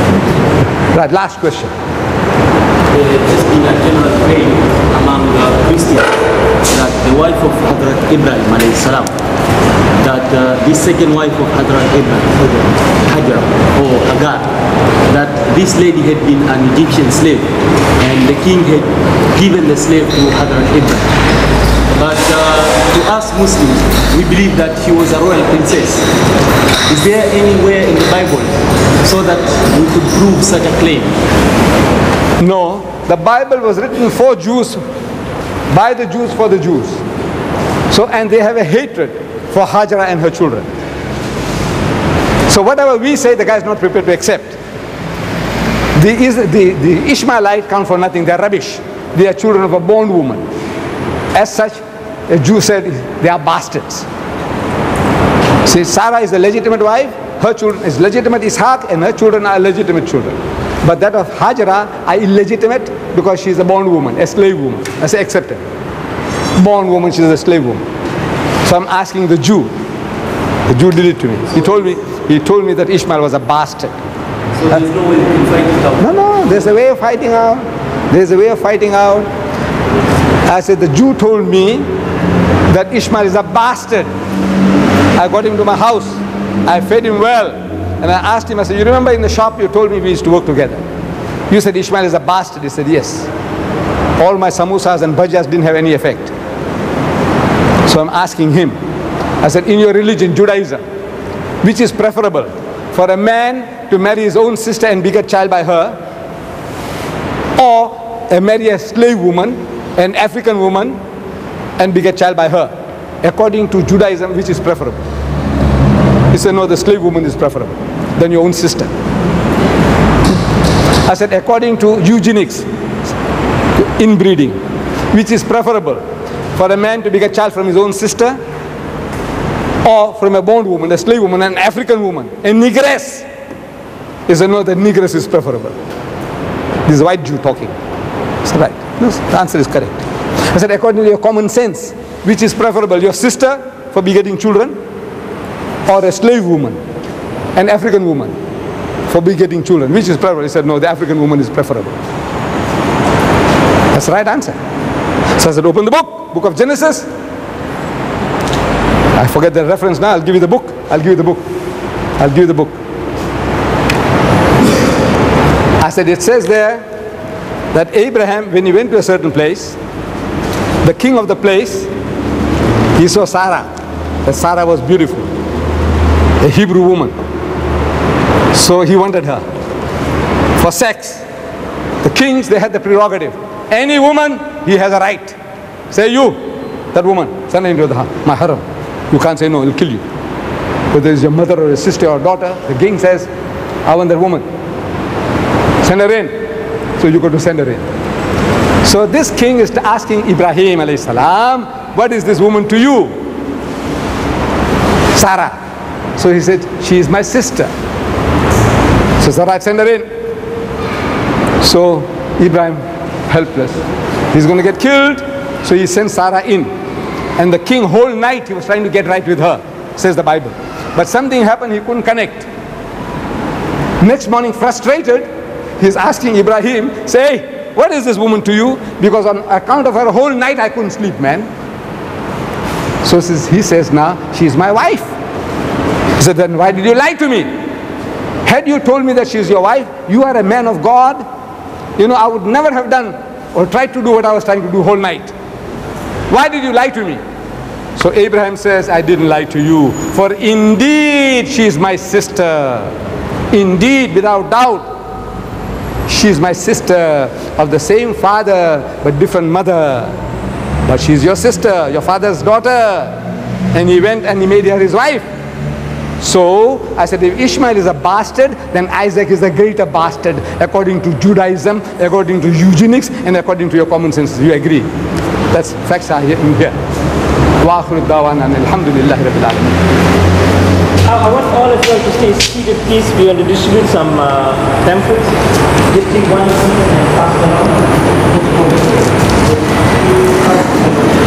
it. Right, last question. There's been a general trend among uh, Christian that the wife of Hadrat Ibrahim alayhi salam, that uh, this second wife of Hadrat Ibrahim, Hajar or Hagar, that this lady had been an Egyptian slave and the king had given the slave to Hadrat Ibrahim. But uh, to us Muslims, we believe that she was a royal princess. Is there anywhere in the Bible so that we could prove such a claim? No, the Bible was written for Jews, by the Jews, for the Jews. So, and they have a hatred for Hajara and her children. So whatever we say, the guy is not prepared to accept. The, the, the Ishmaelites count for nothing, they are rubbish. They are children of a bondwoman. As such, a Jew said they are bastards. See, Sarah is a legitimate wife, her children is legitimate Ishaq, and her children are legitimate children. But that of Hajara are illegitimate because she is a bondwoman, a slave woman. I say accepted. Bondwoman, she is a slave woman. So I'm asking the Jew. The Jew did it to me. He told me, he told me that Ishmael was a bastard. So there's no way you can fight it out? No, no, there's a way of fighting out. There's a way of fighting out. I said, the Jew told me that Ishmael is a bastard. I got him to my house. I fed him well. And I asked him, I said, you remember in the shop you told me we used to work together? You said Ishmael is a bastard. He said, yes. All my samosas and bhajas didn't have any effect. So I'm asking him, I said, in your religion, Judaism, which is preferable? For a man to marry his own sister and beget a child by her, or uh, marry a slave woman, an African woman, and beget a child by her? According to Judaism, which is preferable? He said, no, the slave woman is preferable than your own sister. I said, according to eugenics, inbreeding, which is preferable? For a man to beget a child from his own sister, or from a bondwoman, a slave woman, an African woman, a negress? He said, no, the negress is preferable. This is a white Jew talking. I said, right. Yes, the answer is correct. I said, according to your common sense, which is preferable? Your sister for begetting children, or a slave woman, an African woman for begetting children? Which is preferable? He said, no, the African woman is preferable. That's the right answer. So I said, open the book, book of Genesis. I forget the reference now, I'll give you the book. I'll give you the book. I'll give you the book. I said, it says there that Abraham, when he went to a certain place, the king of the place, he saw Sarah. That Sarah was beautiful, a Hebrew woman. So he wanted her for sex. The kings, they had the prerogative. Any woman, he has a right. Say you, that woman, send her into the, my harem. You can't say no, he'll kill you. Whether it's your mother or a sister or daughter, the king says, I want that woman. Send her in. So you got to send her in. So this king is asking Ibrahim alayhi salam, what is this woman to you? Sarah. So he said, she is my sister. So Sarah, send her in. So Ibrahim, helpless. He's going to get killed. So he sends Sarah in. And the king whole night he was trying to get right with her, says the Bible. But something happened, he couldn't connect. Next morning, frustrated, he's asking Ibrahim, say, hey, what is this woman to you? Because on account of her whole night I couldn't sleep, man. So he says, now, she's my wife. He said, then why did you lie to me? Had you told me that she's your wife, you are a man of God, you know, I would never have done or tried to do what I was trying to do whole night. Why did you lie to me? So Abraham says, I didn't lie to you, for indeed she is my sister. Indeed, without doubt, she is my sister of the same father but different mother. But she is your sister, your father's daughter. And he went and he made her his wife. So I said, if Ishmael is a bastard, then Isaac is a greater bastard according to Judaism, according to eugenics, and according to your common sense. You agree? That's facts are here in here. Wa akhiru da'wana alhamdulillahi rabbil alamin. I want all of you to stay seated, please. We are going to distribute some uh, pamphlets. Just take one seat and pass them on.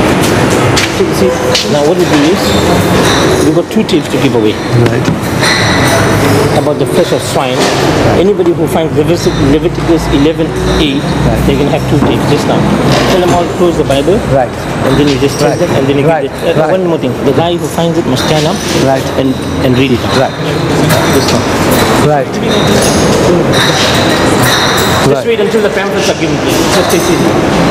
See, see, now what did we use? We've got two tapes to give away. Right. about the flesh of swine. Anybody who finds Leviticus Leviticus eleven eight, they can have two tapes just now. Tell them all to close the Bible. Right. And then you just test Right. them, and then you Right. get it. Uh, Right. One more thing. The guy who finds it must stand up Right. and, and read it out. Right. This one. Right. Just Right. wait until the pamphlets are given, please. Just take it.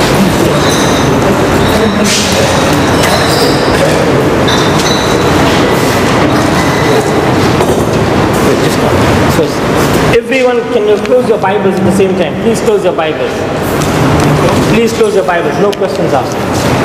Just one. So everyone, can you close your Bibles at the same time? Please close your Bibles. Please close your Bibles. No questions asked.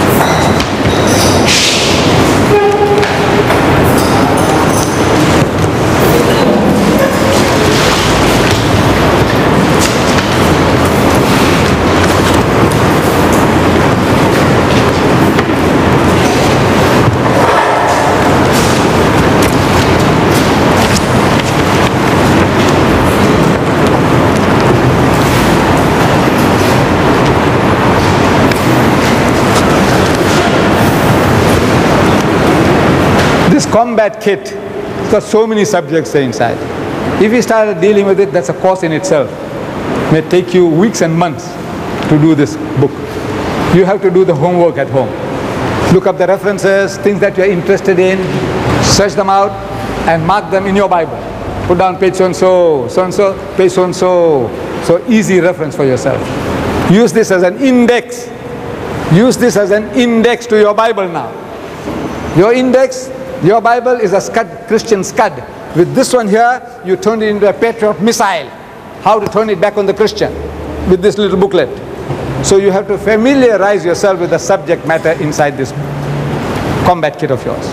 This combat kit, it's got so many subjects there inside. If you started dealing with it, that's a course in itself. It may take you weeks and months to do this book. You have to do the homework at home. Look up the references, things that you're interested in, search them out, and mark them in your Bible. Put down page so-and-so, so-and-so, page so-and-so. So easy reference for yourself. Use this as an index. Use this as an index to your Bible now. Your index, your Bible is a Scud, Christian Scud. With this one here, you turn it into a Patriot missile. How to turn it back on the Christian with this little booklet. So you have to familiarize yourself with the subject matter inside this combat kit of yours.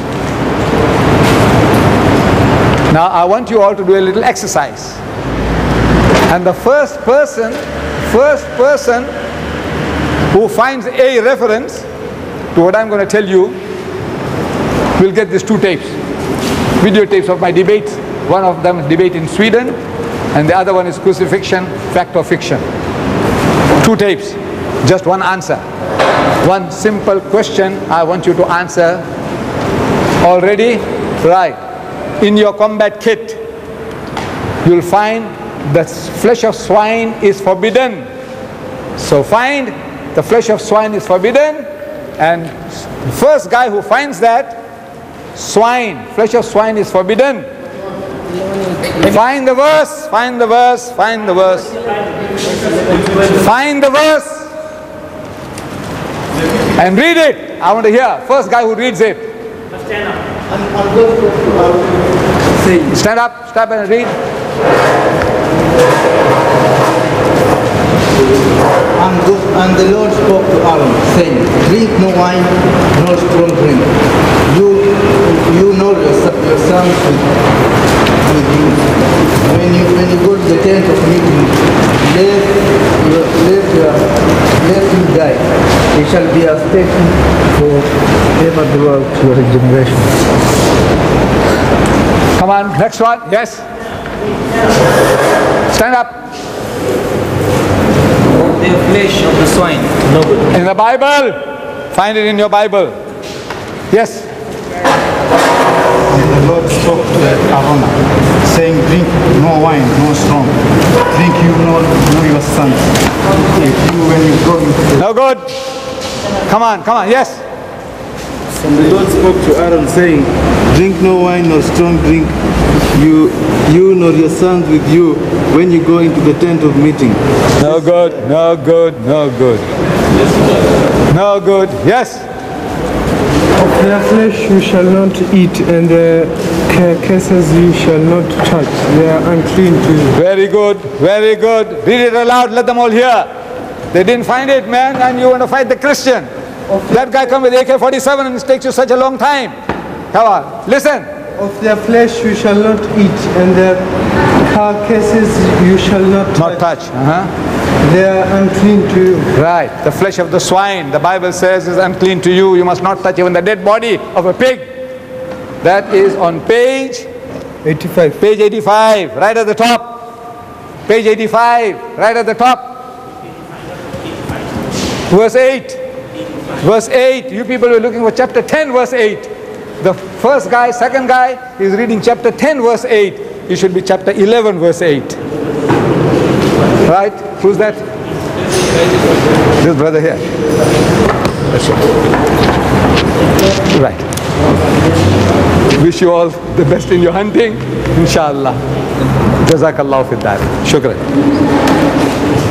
Now I want you all to do a little exercise. And the first person, first person who finds a reference to what I'm going to tell you will get these two tapes, videotapes of my debates. One of them is debate in Sweden, and the other one is crucifixion, fact or fiction. Two tapes, just one answer. One simple question I want you to answer. All ready? Right. In your combat kit, you'll find the flesh of swine is forbidden. So find the flesh of swine is forbidden, and the first guy who finds that swine, flesh of swine is forbidden. Find the verse, find the verse, find the verse. Find the verse and read it. I want to hear. First guy who reads it. Stand up, stand up and read. And the, and the Lord spoke to Aaron, saying, drink no wine, nor strong drink. You, you know your, your sons with, with you. When you, when you go to the tent of meeting, let, your, let, your, let him die. He shall be a statue forever throughout your generation. Come on, next one. Yes. Stand up. The flesh of the swine. No good. In the Bible. Find it in your Bible. Yes. And the Lord spoke to Aaron, saying, drink no wine, no strong. Drink you nor, nor your sons. If you, when you go into the... No good. Come on, come on. Yes. And the Lord spoke to Aaron, saying, drink no wine nor strong drink, you, you nor your sons with you, when you go into the tent of meeting. No good, no good, no good. No good. Yes. Of their flesh you shall not eat, and their carcasses you shall not touch. They are unclean to you. Very good, very good. Read it aloud, let them all hear. They didn't find it, man, and you want to fight the Christian. That guy come with A K forty-seven and it takes you such a long time. Come on, listen. Of their flesh you shall not eat, and their carcasses you shall not touch. Not touch. Uh-huh. They are unclean to you. Right. The flesh of the swine, the Bible says, is unclean to you. You must not touch even the dead body of a pig. That is on page eighty-five. Page eighty-five, right at the top. Page eighty-five, right at the top. Verse eight. Verse eight. You people are looking for chapter ten, verse eight. The first guy, second guy is reading chapter ten, verse eight. it should be chapter eleven, verse eight. Right? Who's that? This brother here. That's right. Right. Wish you all the best in your hunting. Inshallah. Jazakallah fi that. Shukran.